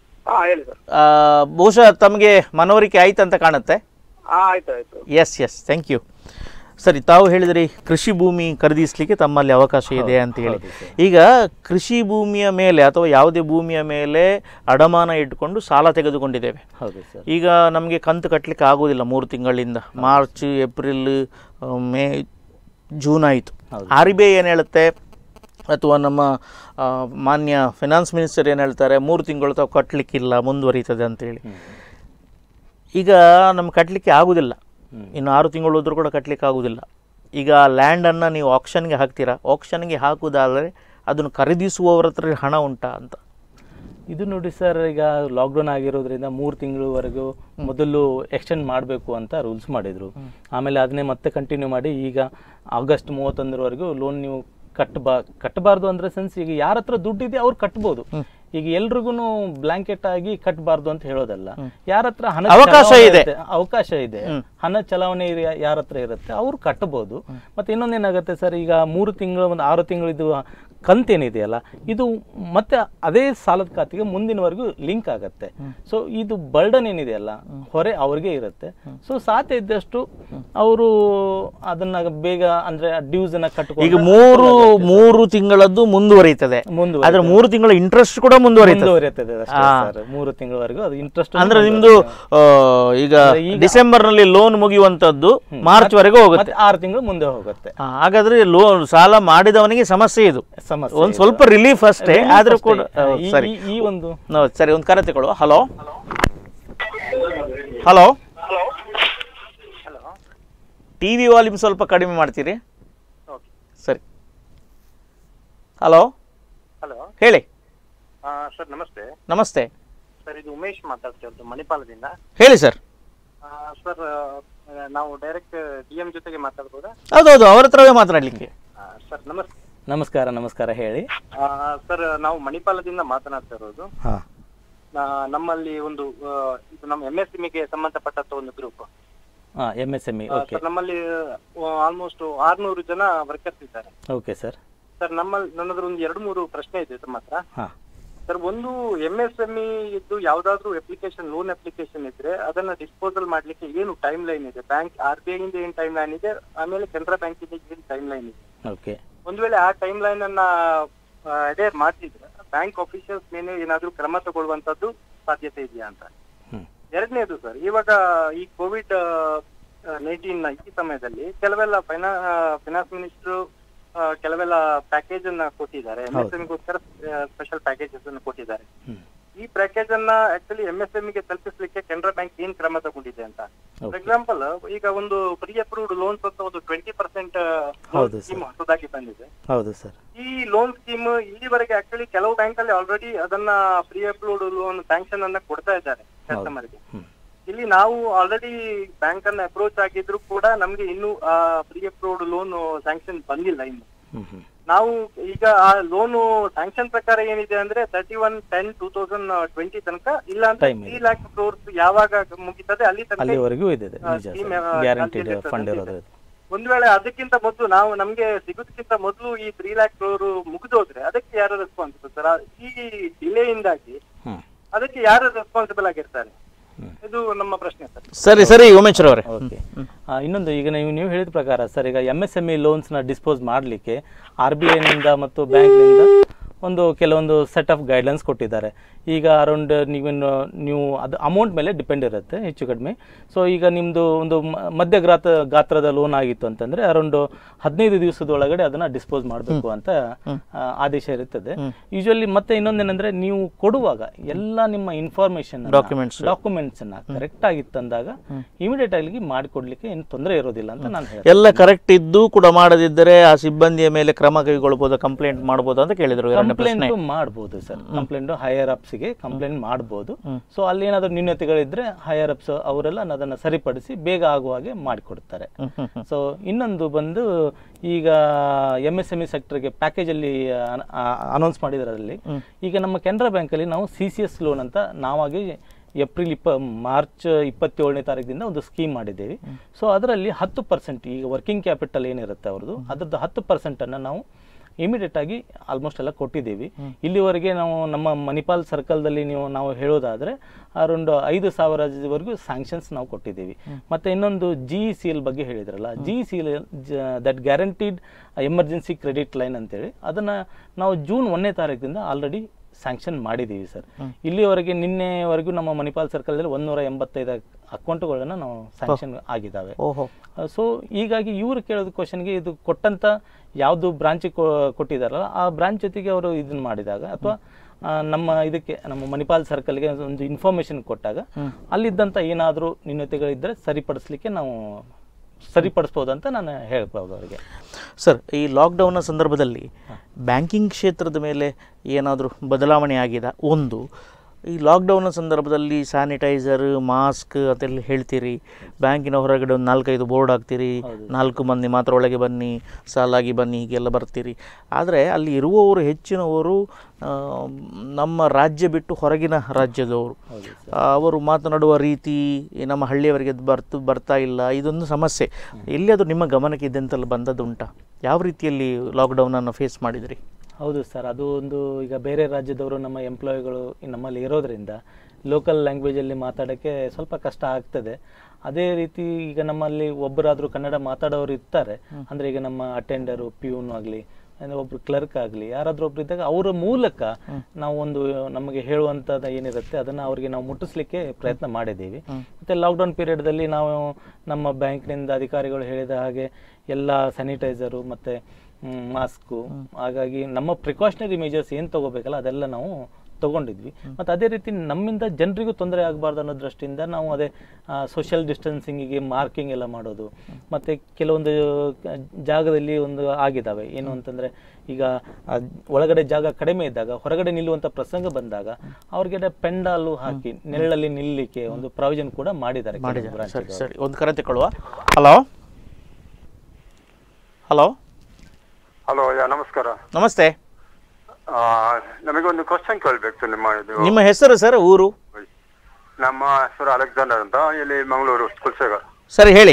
ಬಹುಶಃ ತಮಗೆ ಮನವರಿಕೆ ಆಯ್ತು ಅಂತ ಕಾಣುತ್ತೆ. Yes, thank you. ಸರಿ, ತಾವು ಹೇಳಿದ್ರಿ ಕೃಷಿ ಭೂಮಿ ಖರೀದಿಸಲಿಕ್ಕೆ ತಮ್ಮಲ್ಲಿ ಅವಕಾಶ ಇದೆ ಅಂತ ಹೇಳಿ. ಈಗ ಕೃಷಿ ಭೂಮಿಯ ಮೇಲೆ ಅಥವಾ ಯಾವುದೇ ಭೂಮಿಯ ಮೇಲೆ ಅಡಮಾನ ಇಟ್ಕೊಂಡು ಸಾಲ ತೆಗೆದುಕೊಂಡಿದ್ದೇವೆ. ಈಗ ನಮಗೆ ಕಂತು ಕಟ್ಟಲಿಕ್ಕೆ ಆಗೋದಿಲ್ಲ 3 ತಿಂಗಳಿಂದ. ಮಾರ್ಚ್, ಏಪ್ರಿಲ್, ಮೇ, ಜೂನ್ ಆಯಿತು. RBI ಏನು ಹೇಳುತ್ತೆ ಅಥವಾ ನಮ್ಮ ಮಾನ್ಯ ಫೈನಾನ್ಸ್ ಮಿನಿಸ್ಟರ್ ಏನು ಹೇಳ್ತಾರೆ, 3 ತಿಂಗಳು ತಾವು ಕಟ್ಟಲಿಕ್ಕಿಲ್ಲ, ಮುಂದುವರಿತದೆ ಅಂತೇಳಿ. ಈಗ ನಮ್ಗೆ ಕಟ್ಟಲಿಕ್ಕೆ ಆಗೋದಿಲ್ಲ. ಇನ್ನು 6 ತಿಂಗಳು ಹೋದರೂ ಕೂಡ ಕಟ್ಟಲಿಕ್ಕೆ ಆಗೋದಿಲ್ಲ. ಈಗ ಲ್ಯಾಂಡನ್ನು ನೀವು ಆಕ್ಷನ್ಗೆ ಹಾಕ್ತೀರಾ, ಆಕ್ಷನ್ಗೆ ಹಾಕುವುದಾದರೆ ಅದನ್ನು ಖರೀದಿಸುವವರ ಹತ್ರ ಹಣ ಉಂಟಾ ಅಂತ? ಇದು ನೋಡಿ ಸರ್, ಈಗ ಲಾಕ್ಡೌನ್ ಆಗಿರೋದ್ರಿಂದ 3 ತಿಂಗಳವರೆಗೂ ಮೊದಲು ಎಕ್ಸ್ಟೆಂಡ್ ಮಾಡಬೇಕು ಅಂತ ರೂಲ್ಸ್ ಮಾಡಿದರು. ಆಮೇಲೆ ಅದನ್ನೇ ಮತ್ತೆ ಕಂಟಿನ್ಯೂ ಮಾಡಿ ಈಗ ಆಗಸ್ಟ್ 31ರವರೆಗೂ ಲೋನ್ ನೀವು ಕಟ್ಟಬಾರ್ದು ಅಂದ್ರೆ ಸೆನ್ಸ್, ಈಗ ಯಾರ ಹತ್ರ ದುಡ್ಡಿದೆ ಅವ್ರು ಕಟ್ಬೋದು. ಈಗ ಎಲ್ರಿಗೂ ಬ್ಲಾಂಕೆಟ್ ಆಗಿ ಕಟ್ಟಬಾರ್ದು ಅಂತ ಹೇಳೋದಲ್ಲ. ಯಾರ ಹತ್ರ ಹಣ ಅವಕಾಶ ಇದೆ, ಹಣ ಚಲಾವಣೆ ಯಾರ ಹತ್ರ ಇರುತ್ತೆ ಅವ್ರು ಕಟ್ಟಬಹುದು. ಮತ್ತೆ ಇನ್ನೊಂದೇನಾಗುತ್ತೆ ಸರ್, ಈಗ 3 ತಿಂಗಳು ಒಂದು 6 ತಿಂಗಳಿದು ಕಂತೇನಿದೆಯಲ್ಲ, ಇದು ಮತ್ತೆ ಅದೇ ಸಾಲದ ಖಾತೆಗೆ ಮುಂದಿನವರೆಗೂ ಲಿಂಕ್ ಆಗತ್ತೆ. ಸೊ ಇದು ಬರ್ಡನ್ ಏನಿದೆಯಲ್ಲ, ಹೊರೆ ಅವ್ರಿಗೆ ಇರುತ್ತೆ. ಸೊ ಸಾಧ್ಯ ಇದ್ದಷ್ಟು ಅವರು ಅದನ್ನ ಬೇಗ ಅಂದ್ರೆ ಡ್ಯೂಸ್ ಅನ್ನ ಕಟ್ಕೊಂಡು, ಈಗ 3 ತಿಂಗಳದ್ದು ಮುಂದುವರಿಯುತ್ತದೆ, ಆದ್ರೆ 3 ತಿಂಗಳ ಇಂಟ್ರೆಸ್ಟ್ ಕೂಡ ಮುಂದುವರಿಯುತ್ತದೆ. 3 ತಿಂಗಳವರೆಗೂ ಅದು ಇಂಟ್ರೆಸ್ಟ್ ಅಂದ್ರೆ ನಿಮ್ದು ಈಗ ಡಿಸೆಂಬರ್ ನಲ್ಲಿ ಲೋನ್ ಮುಗಿಯುವಂತದ್ದು ಮಾರ್ಚ್ ವರೆಗೂ ಹೋಗುತ್ತೆ, 6 ತಿಂಗಳು ಮುಂದೆ ಹೋಗುತ್ತೆ. ಹಾಗಾದ್ರೆ ಲೋನ್ ಸಾಲ ಮಾಡಿದವನಿಗೆ ಸಮಸ್ಯೆ ಇದು, ಒಂದು ಸ್ವಲ್ಪ ರಿಲೀಫ್ ಅಷ್ಟೇ. ಆದ್ರೂ ಕೂಡ ಸರಿ, ಈ ಒಂದು ಸರಿ ಒಂದು ಕರೆ ತಗೊಳ್ಳುವ. ಹಲೋ ಹಲೋ, ಟಿವಿ ವಾಲ್ಯೂಮ್ ಸ್ವಲ್ಪ ಕಡಿಮೆ ಮಾಡ್ತೀರಿ? ಸರಿ. ಹಲೋ ಹಲೋ, ಹೇಳಿ ಸರ್. ನಮಸ್ತೆ. ನಮಸ್ತೆ ಸರ್, ಇದು ಉಮೇಶ್ ಮಾತಾಡ್ತಿರೋದು ಮಣಿಪಾಲದಿಂದ. ಹೇಳಿ ಸರ್. ಸರ್, ನಾವು ಡೈರೆಕ್ಟ್ DM ಜೊತೆಗೆ ಮಾತಾಡ್ಬೋದಾ? ಹೌದೌದು, ಅವ್ರ ಹತ್ರವೇ ಮಾತನಾಡ್ಲಿಕ್ಕೆ. ಸರ್ ನಮಸ್ತೆ. ನಮಸ್ಕಾರ. ನಮಸ್ಕಾರ, ಹೇಳಿ. ಸರ್, ನಾವು ಮಣಿಪಾಲದಿಂದ ಮಾತನಾಡ್ತಾ ಇರೋದು. ನಮ್ಮಲ್ಲಿ ಒಂದು ಇದು ನಮ್ಮ MSME ಸಂಬಂಧಪಟ್ಟಂತ ಒಂದು ಗ್ರೂಪ್. MSME. ಸರ್, ನಮ್ಮಲ್ಲಿ ಆಲ್ಮೋಸ್ಟ್ 600 ಜನ ವರ್ಕರ್ಸ್ ಇದ್ದಾರೆ. Okay sir. ಸರ್, ನನ್ನದ್ರ ಒಂದು 2-3 ಪ್ರಶ್ನೆ ಇದೆ ತಮ್ಮ ಹತ್ರ. ಸರ್, ಒಂದು MSME ಇದ್ದು ಯಾವ್ದಾದ್ರು ಅಪ್ಲಿಕೇಶನ್, ಲೋನ್ ಅಪ್ಲಿಕೇಶನ್ ಇದ್ರೆ ಅದನ್ನ ಡಿಸ್ಪೋಸಲ್ ಮಾಡ್ಲಿಕ್ಕೆ ಏನು ಟೈಮ್ ಲೈನ್ ಇದೆ? ಬ್ಯಾಂಕ್ RBI ಇಂದ ಏನ್ ಟೈಮ್ ಲೈನ್ ಇದೆ, ಆಮೇಲೆ ಕೆನರಾ ಬ್ಯಾಂಕ್ ಇಂದ ಏನ್ ಟೈಮ್ ಲೈನ್ ಇದೆ? ಓಕೆ. ಒಂದ್ ವೇಳೆ ಆ ಟೈಮ್ ಲೈನ್ ಅನ್ನ ಅಡೇರ್ ಮಾಡ್ತಿದ್ರೆ ಬ್ಯಾಂಕ್ ಆಫೀಷಿಯಲ್ಸ್ ಮೇಲೆ ಏನಾದ್ರೂ ಕ್ರಮ ತಗೊಳ್ಳುವಂತದ್ದು ಸಾಧ್ಯತೆ ಇದೆಯಾ ಅಂತ. ಎರಡನೇದು ಸರ್, ಇವಾಗ ಈ COVID-19 ಈ ಸಮಯದಲ್ಲಿ ಕೆಲವೆಲ್ಲ ಫೈನಾನ್ಸ್ ಮಿನಿಸ್ಟರ್ ಕೆಲವೆಲ್ಲ ಪ್ಯಾಕೇಜ್ ಅನ್ನ ಕೊಟ್ಟಿದ್ದಾರೆ, MSMEಗೋಸ್ಕರ ಸ್ಪೆಷಲ್ ಪ್ಯಾಕೇಜಸ್ ಅನ್ನು ಕೊಟ್ಟಿದ್ದಾರೆ. ಈ ಪ್ಯಾಕೇಜ್ ಅನ್ನ ಆಕ್ಚುಲಿ MSMEಗೆ ತಲುಪಿಸಲಿಕ್ಕೆ ಕೆನರಾ ಬ್ಯಾಂಕ್ ಏನ್ ಕ್ರಮ ತಗೊಂಡಿದೆ ಅಂತ? ಫಾರ್ ಎಕ್ಸಾಂಪಲ್, ಈಗ ಒಂದು ಪ್ರೀ ಅಪ್ರೂವ್ಡ್ ಲೋನ್ಸ್ ಅಂತ ಒಂದು 20% ಸ್ಕೀಮ್ ಹೊಸದಾಗಿ ಬಂದಿದೆ. ಹೌದು ಸರ್. ಈ ಲೋನ್ ಸ್ಕೀಮ್ ಇಲ್ಲಿವರೆಗೆ ಆಕ್ಚುಲಿ ಕೆಲವು ಬ್ಯಾಂಕ್ ಅಲ್ಲಿ ಆಲ್ರೆಡಿ ಅದನ್ನ ಪ್ರೀ ಅಪ್ರೂವ್ಡ್ ಲೋನ್ ಸ್ಯಾಂಕ್ಷನ್ ಅನ್ನ ಕೊಡ್ತಾ ಇದ್ದಾರೆ ಕಸ್ಟಮರ್ಗೆ. ಇಲ್ಲಿ ನಾವು ಆಲ್ರೆಡಿ ಬ್ಯಾಂಕ್ ಅನ್ನ ಅಪ್ರೋಚ್ ಆಗಿದ್ರು ಕೂಡ ನಮ್ಗೆ ಇನ್ನು ಪ್ರೀ ಅಪ್ರೂವ್ಡ್ ಲೋನ್ ಸ್ಯಾಂಕ್ಷನ್ ಬಂದಿಲ್ಲ ಇನ್ನು. ನಾವು ಈಗ ಆ ಲೋನು ಸ್ಯಾಂಕ್ಷನ್ ಪ್ರಕಾರ ಏನಿದೆ ಅಂದ್ರೆ 31/10/2020 ತನಕ, ಇಲ್ಲ ಅಂತ 3 lakh crores ಯಾವಾಗ ಮುಗಿತದೆ ಅಲ್ಲಿವರೆಗೂ ಇದೆ. ಒಂದ್ ವೇಳೆ ಅದಕ್ಕಿಂತ ಮೊದಲು ನಮ್ಗೆ ಸಿಗೋದಕ್ಕಿಂತ ಮೊದಲು ಈ 3 lakh crore ಮುಗಿದೋದ್ರೆ ಅದಕ್ಕೆ ಯಾರು ರೆಸ್ಪಾನ್ಸಿಬಲ್ ಸರ್? ಈ ಡಿಲೇ ಇಂದಾಗಿ ಅದಕ್ಕೆ ಯಾರು ರೆಸ್ಪಾನ್ಸಿಬಲ್ ಆಗಿರ್ತಾರೆ? ಇದು ನಮ್ಮ ಪ್ರಶ್ನೆ ಸರ್. ಸರಿ ಸರಿ ಉಮೇಶ್ ಅವರೇ. ಓಕೆ. ಇನ್ನೊಂದು, ಈಗ ನೀವು ಹೇಳಿದ ಪ್ರಕಾರ ಸರ್, ಈಗ MSME ಲೋನ್ಸ್ನ ಡಿಸ್ಪೋಸ್ ಮಾಡಲಿಕ್ಕೆ RBI ನಿಂದ ಮತ್ತು ಬ್ಯಾಂಕ್ನಿಂದ ಕೆಲವೊಂದು ಸೆಟ್ ಆಫ್ ಗೈಡ್ಲೈನ್ಸ್ ಕೊಟ್ಟಿದ್ದಾರೆ. ಈಗ ಅರೌಂಡ್ ನೀವು ಅದು ಅಮೌಂಟ್ ಮೇಲೆ ಡಿಪೆಂಡ್ ಇರುತ್ತೆ ಹೆಚ್ಚು ಕಡಿಮೆ. ಸೊ ಈಗ ನಿಮ್ಮದು ಒಂದು ಮಧ್ಯ ಗಾತ್ರದ ಲೋನ್ ಆಗಿತ್ತು ಅಂತಂದರೆ ಅರೌಂಡ್ 15 ದಿವಸದೊಳಗಡೆ ಅದನ್ನು ಡಿಸ್ಪೋಸ್ ಮಾಡಬೇಕು ಅಂತ ಆದೇಶ ಇರುತ್ತದೆ ಯೂಶುವಲಿ. ಮತ್ತೆ ಇನ್ನೊಂದೇನೆಂದರೆ, ನೀವು ಕೊಡುವಾಗ ಎಲ್ಲ ನಿಮ್ಮ ಇನ್ಫಾರ್ಮೇಷನ್ ಡಾಕ್ಯುಮೆಂಟ್ಸನ್ನು ಕರೆಕ್ಟ್ ಆಗಿ ತಂದಾಗ ಇಮಿಡಿಯೇಟ್ ಆಗಿ ಮಾಡಿಕೊಡ್ಲಿಕ್ಕೆ ಏನು ತೊಂದರೆ ಇರೋದಿಲ್ಲ ಅಂತ ನಾನು ಹೇಳ್ತೀನಿ. ಎಲ್ಲ ಕರೆಕ್ಟ್ ಇದ್ದು ಕೂಡ ಮಾಡದಿದ್ದರೆ ಆ ಸಿಬ್ಬಂದಿಯ ಮೇಲೆ ಕ್ರಮ ಕೈಗೊಳ್ಳಬಹುದು, ಕಂಪ್ಲೇಂಟ್ ಮಾಡಬಹುದು ಅಂತ ಕೇಳಿದ್ರು. ಕಂಪ್ಲೇಂಟ್ ಮಾಡಬಹುದು ಸರ್, ಕಂಪ್ಲೇಂಟ್ ಹೈಯರ್ ಅಪ್ಸ್ ಗೆ ಕಂಪ್ಲೇಂಟ್ ಮಾಡಬಹುದು. ಸೊ ಅಲ್ಲಿ ಏನಾದ್ರು ನ್ಯೂನತೆಗಳಿದ್ರೆ ಹೈಯರ್ ಅಪ್ಸ್ ಅವರೆಲ್ಲ ಅದನ್ನ ಸರಿಪಡಿಸಿ ಬೇಗ ಆಗುವ ಹಾಗೆ ಮಾಡಿಕೊಡ್ತಾರೆ. ಸೊ ಇನ್ನೊಂದು ಬಂದು, ಈಗ MSME ಸೆಕ್ಟರ್ಗೆ ಪ್ಯಾಕೇಜ್ ಅಲ್ಲಿ ಅನೌನ್ಸ್ ಮಾಡಿದ್ರಲ್ಲಿ ಈಗ ನಮ್ಮ ಕೆನರಾ ಬ್ಯಾಂಕ್ ಅಲ್ಲಿ ನಾವು CCS ಲೋನ್ ಅಂತ ನಾವಾಗಿ ಮಾರ್ಚ್ 27ನೇ ತಾರೀಕಿನಿಂದ ಒಂದು ಸ್ಕೀಮ್ ಮಾಡಿದ್ದೇವೆ. ಸೊ ಅದರಲ್ಲಿ 10% ಈಗ ವರ್ಕಿಂಗ್ ಕ್ಯಾಪಿಟಲ್ ಏನಿರುತ್ತೆ ಅವ್ರದ್ದು, ಅದ್ರದ್ದು 10% ಅನ್ನ ನಾವು ಇಮಿಡಿಯೇಟ್ ಆಗಿ ಆಲ್ಮೋಸ್ಟ್ ಎಲ್ಲ ಕೊಟ್ಟಿದ್ದೀವಿ. ಇಲ್ಲಿವರೆಗೆ ನಾವು ನಮ್ಮ ಮಣಿಪಾಲ್ ಸರ್ಕಲ್ದಲ್ಲಿ ನಾವು ಹೇಳೋದಾದರೆ ಅರೌಂಡ್ 5,000ವರೆಗೂ ಸ್ಯಾಂಕ್ಷನ್ಸ್ ನಾವು ಕೊಟ್ಟಿದ್ದೀವಿ. ಮತ್ತು ಇನ್ನೊಂದು GECL ಬಗ್ಗೆ ಹೇಳಿದ್ರಲ್ಲ, GECL that guaranteed emergency credit line ಅಂತೇಳಿ, ಅದನ್ನು ನಾವು ಜೂನ್ 1ನೇ ತಾರೀಕಿನಿಂದ ಆಲ್ರೆಡಿ ಸ್ಯಾಂಕ್ಷನ್ ಮಾಡಿದ್ದೀವಿ ಸರ್. ಇಲ್ಲಿವರೆಗೆ ನಿನ್ನೆವರೆಗೂ ನಮ್ಮ ಮಣಿಪಾಲ್ ಸರ್ಕಲ್ದಲ್ಲಿ 185 ಅಕೌಂಟ್ಗಳನ್ನು ನಾವು ಸ್ಯಾಂಕ್ಷನ್ ಆಗಿದ್ದಾವೆ. ಸೊ ಹೀಗಾಗಿ ಇವರು ಕೇಳೋದು ಕ್ವಶನ್ಗೆ, ಇದು ಕೊಟ್ಟಂತ ಯಾವುದು ಬ್ರಾಂಚಿಗೆ ಕೊಟ್ಟಿದಾರಲ್ಲ ಆ ಬ್ರಾಂಚ್ ಜೊತೆಗೆ ಅವರು ಇದನ್ನ ಮಾಡಿದಾಗ ಅಥವಾ ನಮ್ಮ ಇದಕ್ಕೆ ನಮ್ಮ ಮಣಿಪಾಲ್ ಸರ್ಕಲ್ಗೆ ಒಂದು ಇನ್ಫಾರ್ಮೇಶನ್ ಕೊಟ್ಟಾಗ ಅಲ್ಲಿದ್ದಂಥ ಏನಾದರೂ ನ್ಯೂನತೆಗಳಿದ್ದರೆ ಸರಿಪಡಿಸ್ಲಿಕ್ಕೆ ನಾವು ಸರಿಪಡಿಸ್ಬೋದು ಅಂತ ನಾನು ಹೇಳ್ಬೋದು ಅವರಿಗೆ. ಸರ್, ಈ ಲಾಕ್ಡೌನ್ನ ಸಂದರ್ಭದಲ್ಲಿ ಬ್ಯಾಂಕಿಂಗ್ ಕ್ಷೇತ್ರದ ಮೇಲೆ ಏನಾದರೂ ಬದಲಾವಣೆ ಆಗಿದೆ? ಒಂದು, ಈ ಲಾಕ್ಡೌನ್ನ ಸಂದರ್ಭದಲ್ಲಿ ಸ್ಯಾನಿಟೈಸರ್, ಮಾಸ್ಕ್ ಅಂತೆಲ್ಲ ಹೇಳ್ತೀರಿ, ಬ್ಯಾಂಕಿನ ಹೊರಗಡೆ ಒಂದು 4-5 ಬೋರ್ಡ್ ಹಾಕ್ತೀರಿ, 4 ಮಂದಿ ಮಾತ್ರ ಒಳಗೆ ಬನ್ನಿ, ಸಾಲಾಗಿ ಬನ್ನಿ, ಹೀಗೆಲ್ಲ ಬರ್ತೀರಿ. ಆದರೆ ಅಲ್ಲಿ ಇರುವವರು ಹೆಚ್ಚಿನವರು ನಮ್ಮ ರಾಜ್ಯ ಬಿಟ್ಟು ಹೊರಗಿನ ರಾಜ್ಯದವರು. ಅವರು ಮಾತನಾಡುವ ರೀತಿ ನಮ್ಮ ಹಳ್ಳಿಯವರಿಗೆ ಬರ್ತಾ ಇಲ್ಲ. ಇದೊಂದು ಸಮಸ್ಯೆ. ಎಲ್ಲಿ ಅದು ನಿಮ್ಮ ಗಮನಕ್ಕೆ ಇದ್ದಂತೆಲ್ಲ ಬಂದದ್ದುಂಟಾ? ಯಾವ ರೀತಿಯಲ್ಲಿ ಲಾಕ್ಡೌನನ್ನು ಫೇಸ್ ಮಾಡಿದಿರಿ? ಹೌದು ಸರ್, ಅದು ಒಂದು ಈಗ ಬೇರೆ ರಾಜ್ಯದವರು ನಮ್ಮ ಎಂಪ್ಲಾಯಿಗಳು ನಮ್ಮಲ್ಲಿ ಇರೋದ್ರಿಂದ ಲೋಕಲ್ ಲ್ಯಾಂಗ್ವೇಜಲ್ಲಿ ಮಾತಾಡೋಕ್ಕೆ ಸ್ವಲ್ಪ ಕಷ್ಟ ಆಗ್ತದೆ. ಅದೇ ರೀತಿ ಈಗ ನಮ್ಮಲ್ಲಿ ಒಬ್ಬರಾದರೂ ಕನ್ನಡ ಮಾತಾಡೋರು ಇರ್ತಾರೆ, ಅಂದರೆ ಈಗ ನಮ್ಮ ಅಟೆಂಡರು, ಪ್ಯೂನ್ ಆಗಲಿ, ಒಬ್ರು ಕ್ಲರ್ಕ್ ಆಗಲಿ, ಯಾರಾದರೂ ಒಬ್ರು ಇದ್ದಾಗ ಅವರ ಮೂಲಕ ನಾವು ಒಂದು ನಮಗೆ ಹೇಳುವಂಥದ್ದು ಏನಿರುತ್ತೆ ಅದನ್ನು ಅವರಿಗೆ ನಾವು ಮುಟ್ಟಿಸ್ಲಿಕ್ಕೆ ಪ್ರಯತ್ನ ಮಾಡಿದ್ದೀವಿ. ಮತ್ತು ಲಾಕ್ಡೌನ್ ಪೀರಿಯಡ್ದಲ್ಲಿ ನಾವು ನಮ್ಮ ಬ್ಯಾಂಕ್ನಿಂದ ಅಧಿಕಾರಿಗಳು ಹೇಳಿದ ಹಾಗೆ ಎಲ್ಲ ಸ್ಯಾನಿಟೈಸರು ಮತ್ತು ಮಾಸ್ಕು, ಹಾಗಾಗಿ ನಮ್ಮ ಪ್ರಿಕಾಷನರಿ ಮೇಜರ್ಸ್ ಏನು ತಗೋಬೇಕಲ್ಲ ಅದೆಲ್ಲ ನಾವು ತಗೊಂಡಿದ್ವಿ. ಮತ್ತು ಅದೇ ರೀತಿ ನಮ್ಮಿಂದ ಜನರಿಗೂ ತೊಂದರೆ ಆಗಬಾರ್ದು ಅನ್ನೋ ದೃಷ್ಟಿಯಿಂದ ನಾವು ಅದೇ ಸೋಷಿಯಲ್ ಡಿಸ್ಟೆನ್ಸಿಂಗಿಗೆ ಮಾರ್ಕಿಂಗ್ ಎಲ್ಲ ಮಾಡೋದು. ಮತ್ತು ಕೆಲವೊಂದು ಜಾಗದಲ್ಲಿ ಒಂದು ಆಗಿದ್ದಾವೆ ಏನು ಅಂತಂದರೆ, ಈಗ ಒಳಗಡೆ ಜಾಗ ಕಡಿಮೆ ಇದ್ದಾಗ ಹೊರಗಡೆ ನಿಲ್ಲುವಂಥ ಪ್ರಸಂಗ ಬಂದಾಗ ಅವ್ರಿಗೆ ಪೆಂಡಾಲು ಹಾಕಿ ನೆರಳಲ್ಲಿ ನಿಲ್ಲಲಿಕ್ಕೆ ಒಂದು ಪ್ರಾವಿಷನ್ ಕೂಡ ಮಾಡಿದ್ದಾರೆ. ಸರಿ, ಒಂದು ಕರೆ ತಗೊಳ್ಳುವ. ಹಲೋ ಹಲೋ ಹಲೋ, ನಮಸ್ಕಾರ. ನಮಸ್ತೆ. ನಮಗೊಂದು ಕ್ವಶನ್ ಕೇಳಬೇಕು. ನಿಮ್ಮ ಹೆಸರು ಸರ್, ಊರು? ನಮ್ಮ ಹೆಸರು ಅಲೆಕ್ಸಾಂಡರ್ ಅಂತ, ಇಲ್ಲಿ ಮಂಗಳೂರು ಕುಲ್ಸೇಗ. ಸರಿ, ಹೇಳಿ.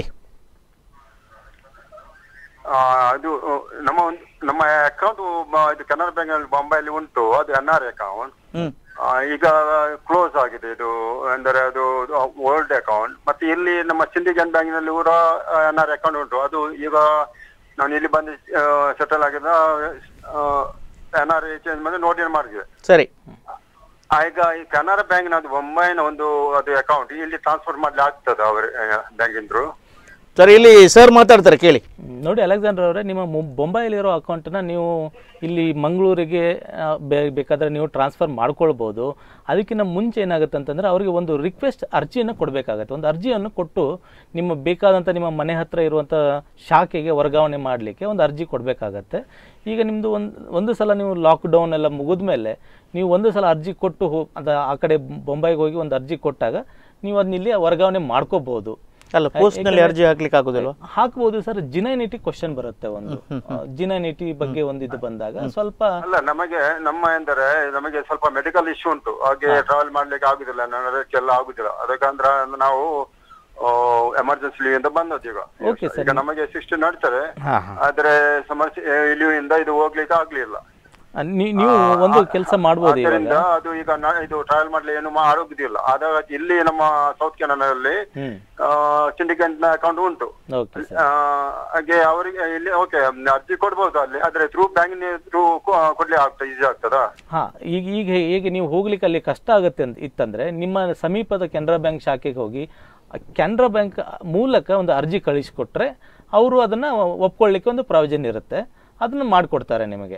ಅದು ನಮ್ಮ ಅಕೌಂಟ್ ಇದು ಕೆನರಾ ಬ್ಯಾಂಕ್ ಅಲ್ಲಿ ಬಾಂಬೆಯಲ್ಲಿ ಉಂಟು, ಅದು NRI ಅಕೌಂಟ್. ಈಗ ಕ್ಲೋಸ್ ಆಗಿದೆ ಇದು, ಅಂದರೆ ಅದು ಓಲ್ಡ್ ಅಕೌಂಟ್. ಮತ್ತೆ ಇಲ್ಲಿ ನಮ್ಮ ಸಿಂಡಿಕೇಟ್ ಬ್ಯಾಂಕಿನಲ್ಲಿ ಕೂಡ NRI ಅಕೌಂಟ್ ಉಂಟು. ಅದು ಈಗ ನಾನು ಇಲ್ಲಿ ಬಂದು ಸೆಟಲ್ ಆಗಿದ NRI ಚೇಂಜ್ ಮಾಡಿ ನೋಟಿಸ್ ಮಾಡಿದ್ವಿ. ಸರಿ, ಈಗ ಈ ಕೆನರಾ ಬ್ಯಾಂಕ್ ಅದು ಬೊಂಬೈನ ಒಂದು ಅದು ಅಕೌಂಟ್ ಇಲ್ಲಿ ಟ್ರಾನ್ಸ್ಫರ್ ಮಾಡ್ಲಿ ಆಗ್ತದ ಅವ್ರ ಬ್ಯಾಂಕಿಂದ್ರು? ಸರಿ, ಇಲ್ಲಿ ಸರ್ ಮಾತಾಡ್ತಾರೆ, ಕೇಳಿ. ನೋಡಿ ಅಲೆಕ್ಸಾಂಡರ್ ಅವರೇ, ನಿಮ್ಮ ಬೊಂಬೈಲಿರೋ ಅಕೌಂಟನ್ನ ನೀವು ಇಲ್ಲಿ ಮಂಗಳೂರಿಗೆ ಬೇಕಾದರೆ ನೀವು ಟ್ರಾನ್ಸ್ಫರ್ ಮಾಡ್ಕೊಳ್ಬೋದು. ಅದಕ್ಕಿಂತ ಮುಂಚೆ ಏನಾಗುತ್ತೆ ಅಂತಂದರೆ ಅವರಿಗೆ ಒಂದು ರಿಕ್ವೆಸ್ಟ್ ಅರ್ಜಿಯನ್ನು ಕೊಡಬೇಕಾಗತ್ತೆ. ಒಂದು ಅರ್ಜಿಯನ್ನು ಕೊಟ್ಟು ನಿಮ್ಮ ಬೇಕಾದಂಥ ನಿಮ್ಮ ಮನೆ ಹತ್ತಿರ ಇರುವಂಥ ಶಾಖೆಗೆ ವರ್ಗಾವಣೆ ಮಾಡಲಿಕ್ಕೆ ಒಂದು ಅರ್ಜಿ ಕೊಡಬೇಕಾಗತ್ತೆ. ಈಗ ನಿಮ್ಮದು ಒಂದು ಸಲ ನೀವು ಲಾಕ್ಡೌನ್ ಎಲ್ಲ ಮುಗಿದ ಮೇಲೆ ನೀವು ಒಂದು ಸಲ ಅರ್ಜಿ ಕೊಟ್ಟು ಆ ಕಡೆ ಬೊಂಬೈಗೆ ಹೋಗಿ ಒಂದು ಅರ್ಜಿ ಕೊಟ್ಟಾಗ ನೀವು ಅದನ್ನ ಇಲ್ಲಿ ವರ್ಗಾವಣೆ ಮಾಡ್ಕೋಬಹುದು. ಅಲ್ಲ, ಪೋಸ್ಟ್ನಲ್ಲಿ ಅರ್ಜಿ ಹಾಕ್ಲಿಕ್ಕೆ ಆಗೋದಿಲ್ವಾ? ಹಾಕ್ಬೋದು ಸರ್. ಜಿನೈನಿಟಿ ಕ್ವಶನ್ ಬರುತ್ತೆ, ಒಂದು ಜಿನೈನಿಟಿ ಬಗ್ಗೆ ಒಂದು ಇದು ಬಂದಾಗ ಸ್ವಲ್ಪ ಅಲ್ಲ, ನಮಗೆ ಸ್ವಲ್ಪ ಮೆಡಿಕಲ್ ಇಶ್ಯೂ ಉಂಟು, ಹಾಗೆ ಟ್ರಾವೆಲ್ ಮಾಡ್ಲಿಕ್ಕೆ ಆಗುದಿಲ್ಲ, ಎಲ್ಲ ಆಗುದಿಲ್ಲ. ಅದಕ್ಕಂದ್ರೆ ನಾವು ಎಮರ್ಜೆನ್ಸಿ ಲೀವ್ ಇಂದ ಬಂದದ್ದು. ಈಗ ನಮಗೆ 16 ನಡ್ತಾರೆ, ಆದ್ರೆ ಸಮಸ್ಯೆ ಲೀವ್ ಇಂದ ಇದು ಹೋಗ್ಲಿಕ್ಕೆ ಆಗ್ಲಿಲ್ಲ. ನೀವು ಒಂದು ಕೆಲಸ ಮಾಡಬಹುದು. ಅದು ಈಗ ಇದು ಟ್ರಾವೆಲ್ ಮಾಡ್ಲಿ ಏನು ಆರೋಗ್ಯದಿಲ್ಲ. ಆದಾಗ ಇಲ್ಲಿ ನಮ್ಮ ಸೌತ್ ಕೆನಡಾದಲ್ಲಿ ಸಿಂಡಿಕೇಟ್ ನ ಅಕೌಂಟ್ ಉಂಟು. ಹಾಗೆ ಅವರಿಗೆ ಇಲ್ಲಿ ಓಕೆ ಅರ್ಜಿ ಕೊಡ್ಬೋದು ಅಲ್ಲಿ, ಆದ್ರೆ ಥ್ರೂ ಬ್ಯಾಂಕ್ ಥ್ರೂ ಕೊಡ್ಲಿ ಆಗ್ತದೆ, ಈಸಿ ಆಗ್ತದಾ? ಈಗ ಹೇಗೆ ನೀವು ಹೋಗ್ಲಿಕ್ಕೆ ಅಲ್ಲಿ ಕಷ್ಟ ಆಗುತ್ತೆ ಇತ್ತಂದ್ರೆ ನಿಮ್ಮ ಸಮೀಪದ ಕೆನರಾ ಬ್ಯಾಂಕ್ ಶಾಖೆಗೆ ಹೋಗಿ ಕೆನರಾ ಬ್ಯಾಂಕ್ ಮೂಲಕ ಒಂದು ಅರ್ಜಿ ಕಳಿಸಿಕೊಟ್ರೆ ಅವರು ಅದನ್ನ ಒಪ್ಕೊಳ್ಳಿಕ್ಕೆ ಒಂದು ಪ್ರಾವಿಷನ್ ಇರುತ್ತೆ, ಅದನ್ನ ಮಾಡಿಕೊಡ್ತಾರೆ ನಿಮಗೆ.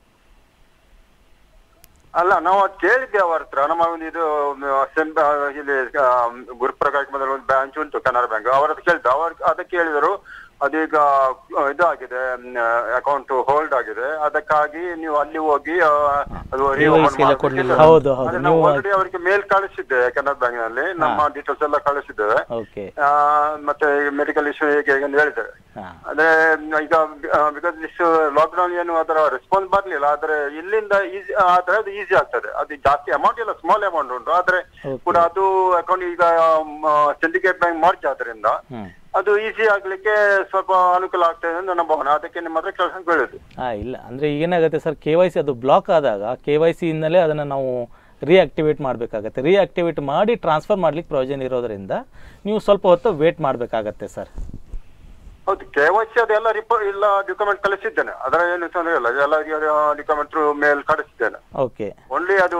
ಅಲ್ಲ, ನಾವು ಅದು ಕೇಳಿದ್ದೆ ಅವ್ರ ಹತ್ರ. ನಮ್ಮ ಒಂದು ಇದು ಇಲ್ಲಿ ಗುರುಪ್ರಕಾಶ್ ಮೊದಲ ಒಂದು ಬ್ರಾಂಚ್ ಉಂಟು ಕೆನರಾ ಬ್ಯಾಂಕ್, ಅವ್ರ ಹತ್ರ ಕೇಳಿದ್ದೆ. ಅದಕ್ಕೆ ಹೇಳಿದರು ಅದೀಗ ಇದಾಗಿದೆ, ಅಕೌಂಟ್ ಹೋಲ್ಡ್ ಆಗಿದೆ, ಅದಕ್ಕಾಗಿ ನೀವು ಅಲ್ಲಿ ಹೋಗಿ ಆಲ್ರೆಡಿ ಅವರಿಗೆ ಮೇಲ್ ಕಳಿಸಿದ್ದೆ ಕೆನರಾ ಬ್ಯಾಂಕ್ ನಲ್ಲಿ, ನಮ್ಮ ಡೀಟೇಲ್ಸ್ ಎಲ್ಲ ಕಳಿಸಿದ್ದೇವೆ. ಮತ್ತೆ ಮೆಡಿಕಲ್ ಇಶ್ಯೂ ಹೇಗೆ ಅಂತ ಹೇಳಿದ್ದೇವೆ. ಅದೇ ಈಗ ಬಿಕಾಸ್ ದಿಸ್ ಲಾಕ್ಡೌನ್ ಏನು ಅದರ ರೆಸ್ಪಾನ್ಸ್ ಬರ್ಲಿಲ್ಲ, ಆದ್ರೆ ಇಲ್ಲಿಂದ ಈಸಿ ಆದ್ರೆ ಅದು ಈಸಿ ಆಗ್ತದೆ. ಅದು ಜಾಸ್ತಿ ಅಮೌಂಟ್ ಇಲ್ಲ, ಸ್ಮಾಲ್ ಅಮೌಂಟ್ ಉಂಟು, ಆದ್ರೆ ಕೂಡ ಅದು ಅಕೌಂಟ್ ಈಗ ಸಿಂಡಿಕೇಟ್ ಬ್ಯಾಂಕ್ ಮರ್ಜ್ ಆದ್ರಿಂದ ಅದು ಈಸಿ ಆಗ್ಲಿಕ್ಕೆ ಸ್ವಲ್ಪ ಅನುಕೂಲ ಆಗ್ತದೆ ಅಂತ ನನ್ನ ಭಾವನೆ. ಅದಕ್ಕೆ ನಿಮ್ಮ ಹತ್ರ ಕೆಲಸ ಕೇಳಿದ್ದು. ಇಲ್ಲ ಅಂದ್ರೆ ಏನಾಗುತ್ತೆ ಸರ್, KYC ಅದು ಬ್ಲಾಕ್ ಆದಾಗ KYC ಇಂದಲೇ ಅದನ್ನ ನಾವು ರಿಆಕ್ಟಿವೇಟ್ ಮಾಡಬೇಕಾಗತ್ತೆ. ರಿಆಕ್ಟಿವೇಟ್ ಮಾಡಿ ಟ್ರಾನ್ಸ್ಫರ್ ಮಾಡ್ಲಿಕ್ಕೆ ಪ್ರಯೋಜನ ಇರೋದ್ರಿಂದ ನೀವು ಸ್ವಲ್ಪ ಹೊತ್ತು ವೇಟ್ ಮಾಡಬೇಕಾಗತ್ತೆ ಸರ್. ಹೌದು, KYC ಅದೆಲ್ಲ ಇಲ್ಲ ಡಾಕ್ಯುಮೆಂಟ್ ಕಳಿಸಿದ್ದೇನೆ, ಅದರ ಏನು ತೊಂದರೆ ಇಲ್ಲ, ಎಲ್ಲ ಡಾಕ್ಯುಮೆಂಟ್ ಮೇಲ್ ಕಳಿಸಿದ್ದೇನೆ. ಓಕೆ, ಓನ್ಲಿ ಅದು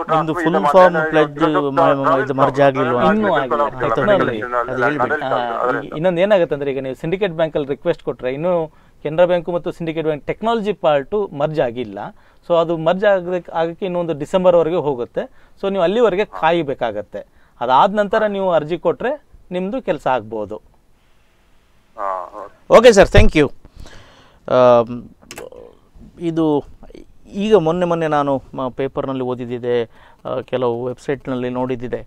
ಇನ್ನೊಂದು ಏನಾಗುತ್ತೆ ಅಂದ್ರೆ, ಈಗ ನೀವು ಸಿಂಡಿಕೇಟ್ ಬ್ಯಾಂಕ್ ಅಲ್ಲಿ ರಿಕ್ವೆಸ್ಟ್ ಕೊಟ್ರೆ ಇನ್ನೂ ಕೆನರಾ ಬ್ಯಾಂಕು ಮತ್ತು Syndicate bank technology part merge ಆಗಿಲ್ಲ. ಸೊ ಅದು ಮರ್ಜ್ ಆಗಕ್ಕೆ ಇನ್ನೊಂದು ಡಿಸೆಂಬರ್ವರೆಗೆ ಹೋಗುತ್ತೆ. ಸೊ ನೀವು ಅಲ್ಲಿವರೆಗೆ ಕಾಯಬೇಕಾಗತ್ತೆ. ಅದಾದ ನಂತರ ನೀವು ಅರ್ಜಿ ಕೊಟ್ಟರೆ ನಿಮ್ಮದು ಕೆಲಸ ಆಗ್ಬೋದು. Okay sir, thank you. ಇದು ಈಗ ಮೊನ್ನೆ ನಾನು ಪೇಪರ್ನಲ್ಲಿ ಓದಿದ್ದಿದೆ, ಕೆಲವು ವೆಬ್ಸೈಟ್ನಲ್ಲಿ ನೋಡಿದ್ದಿದೆ,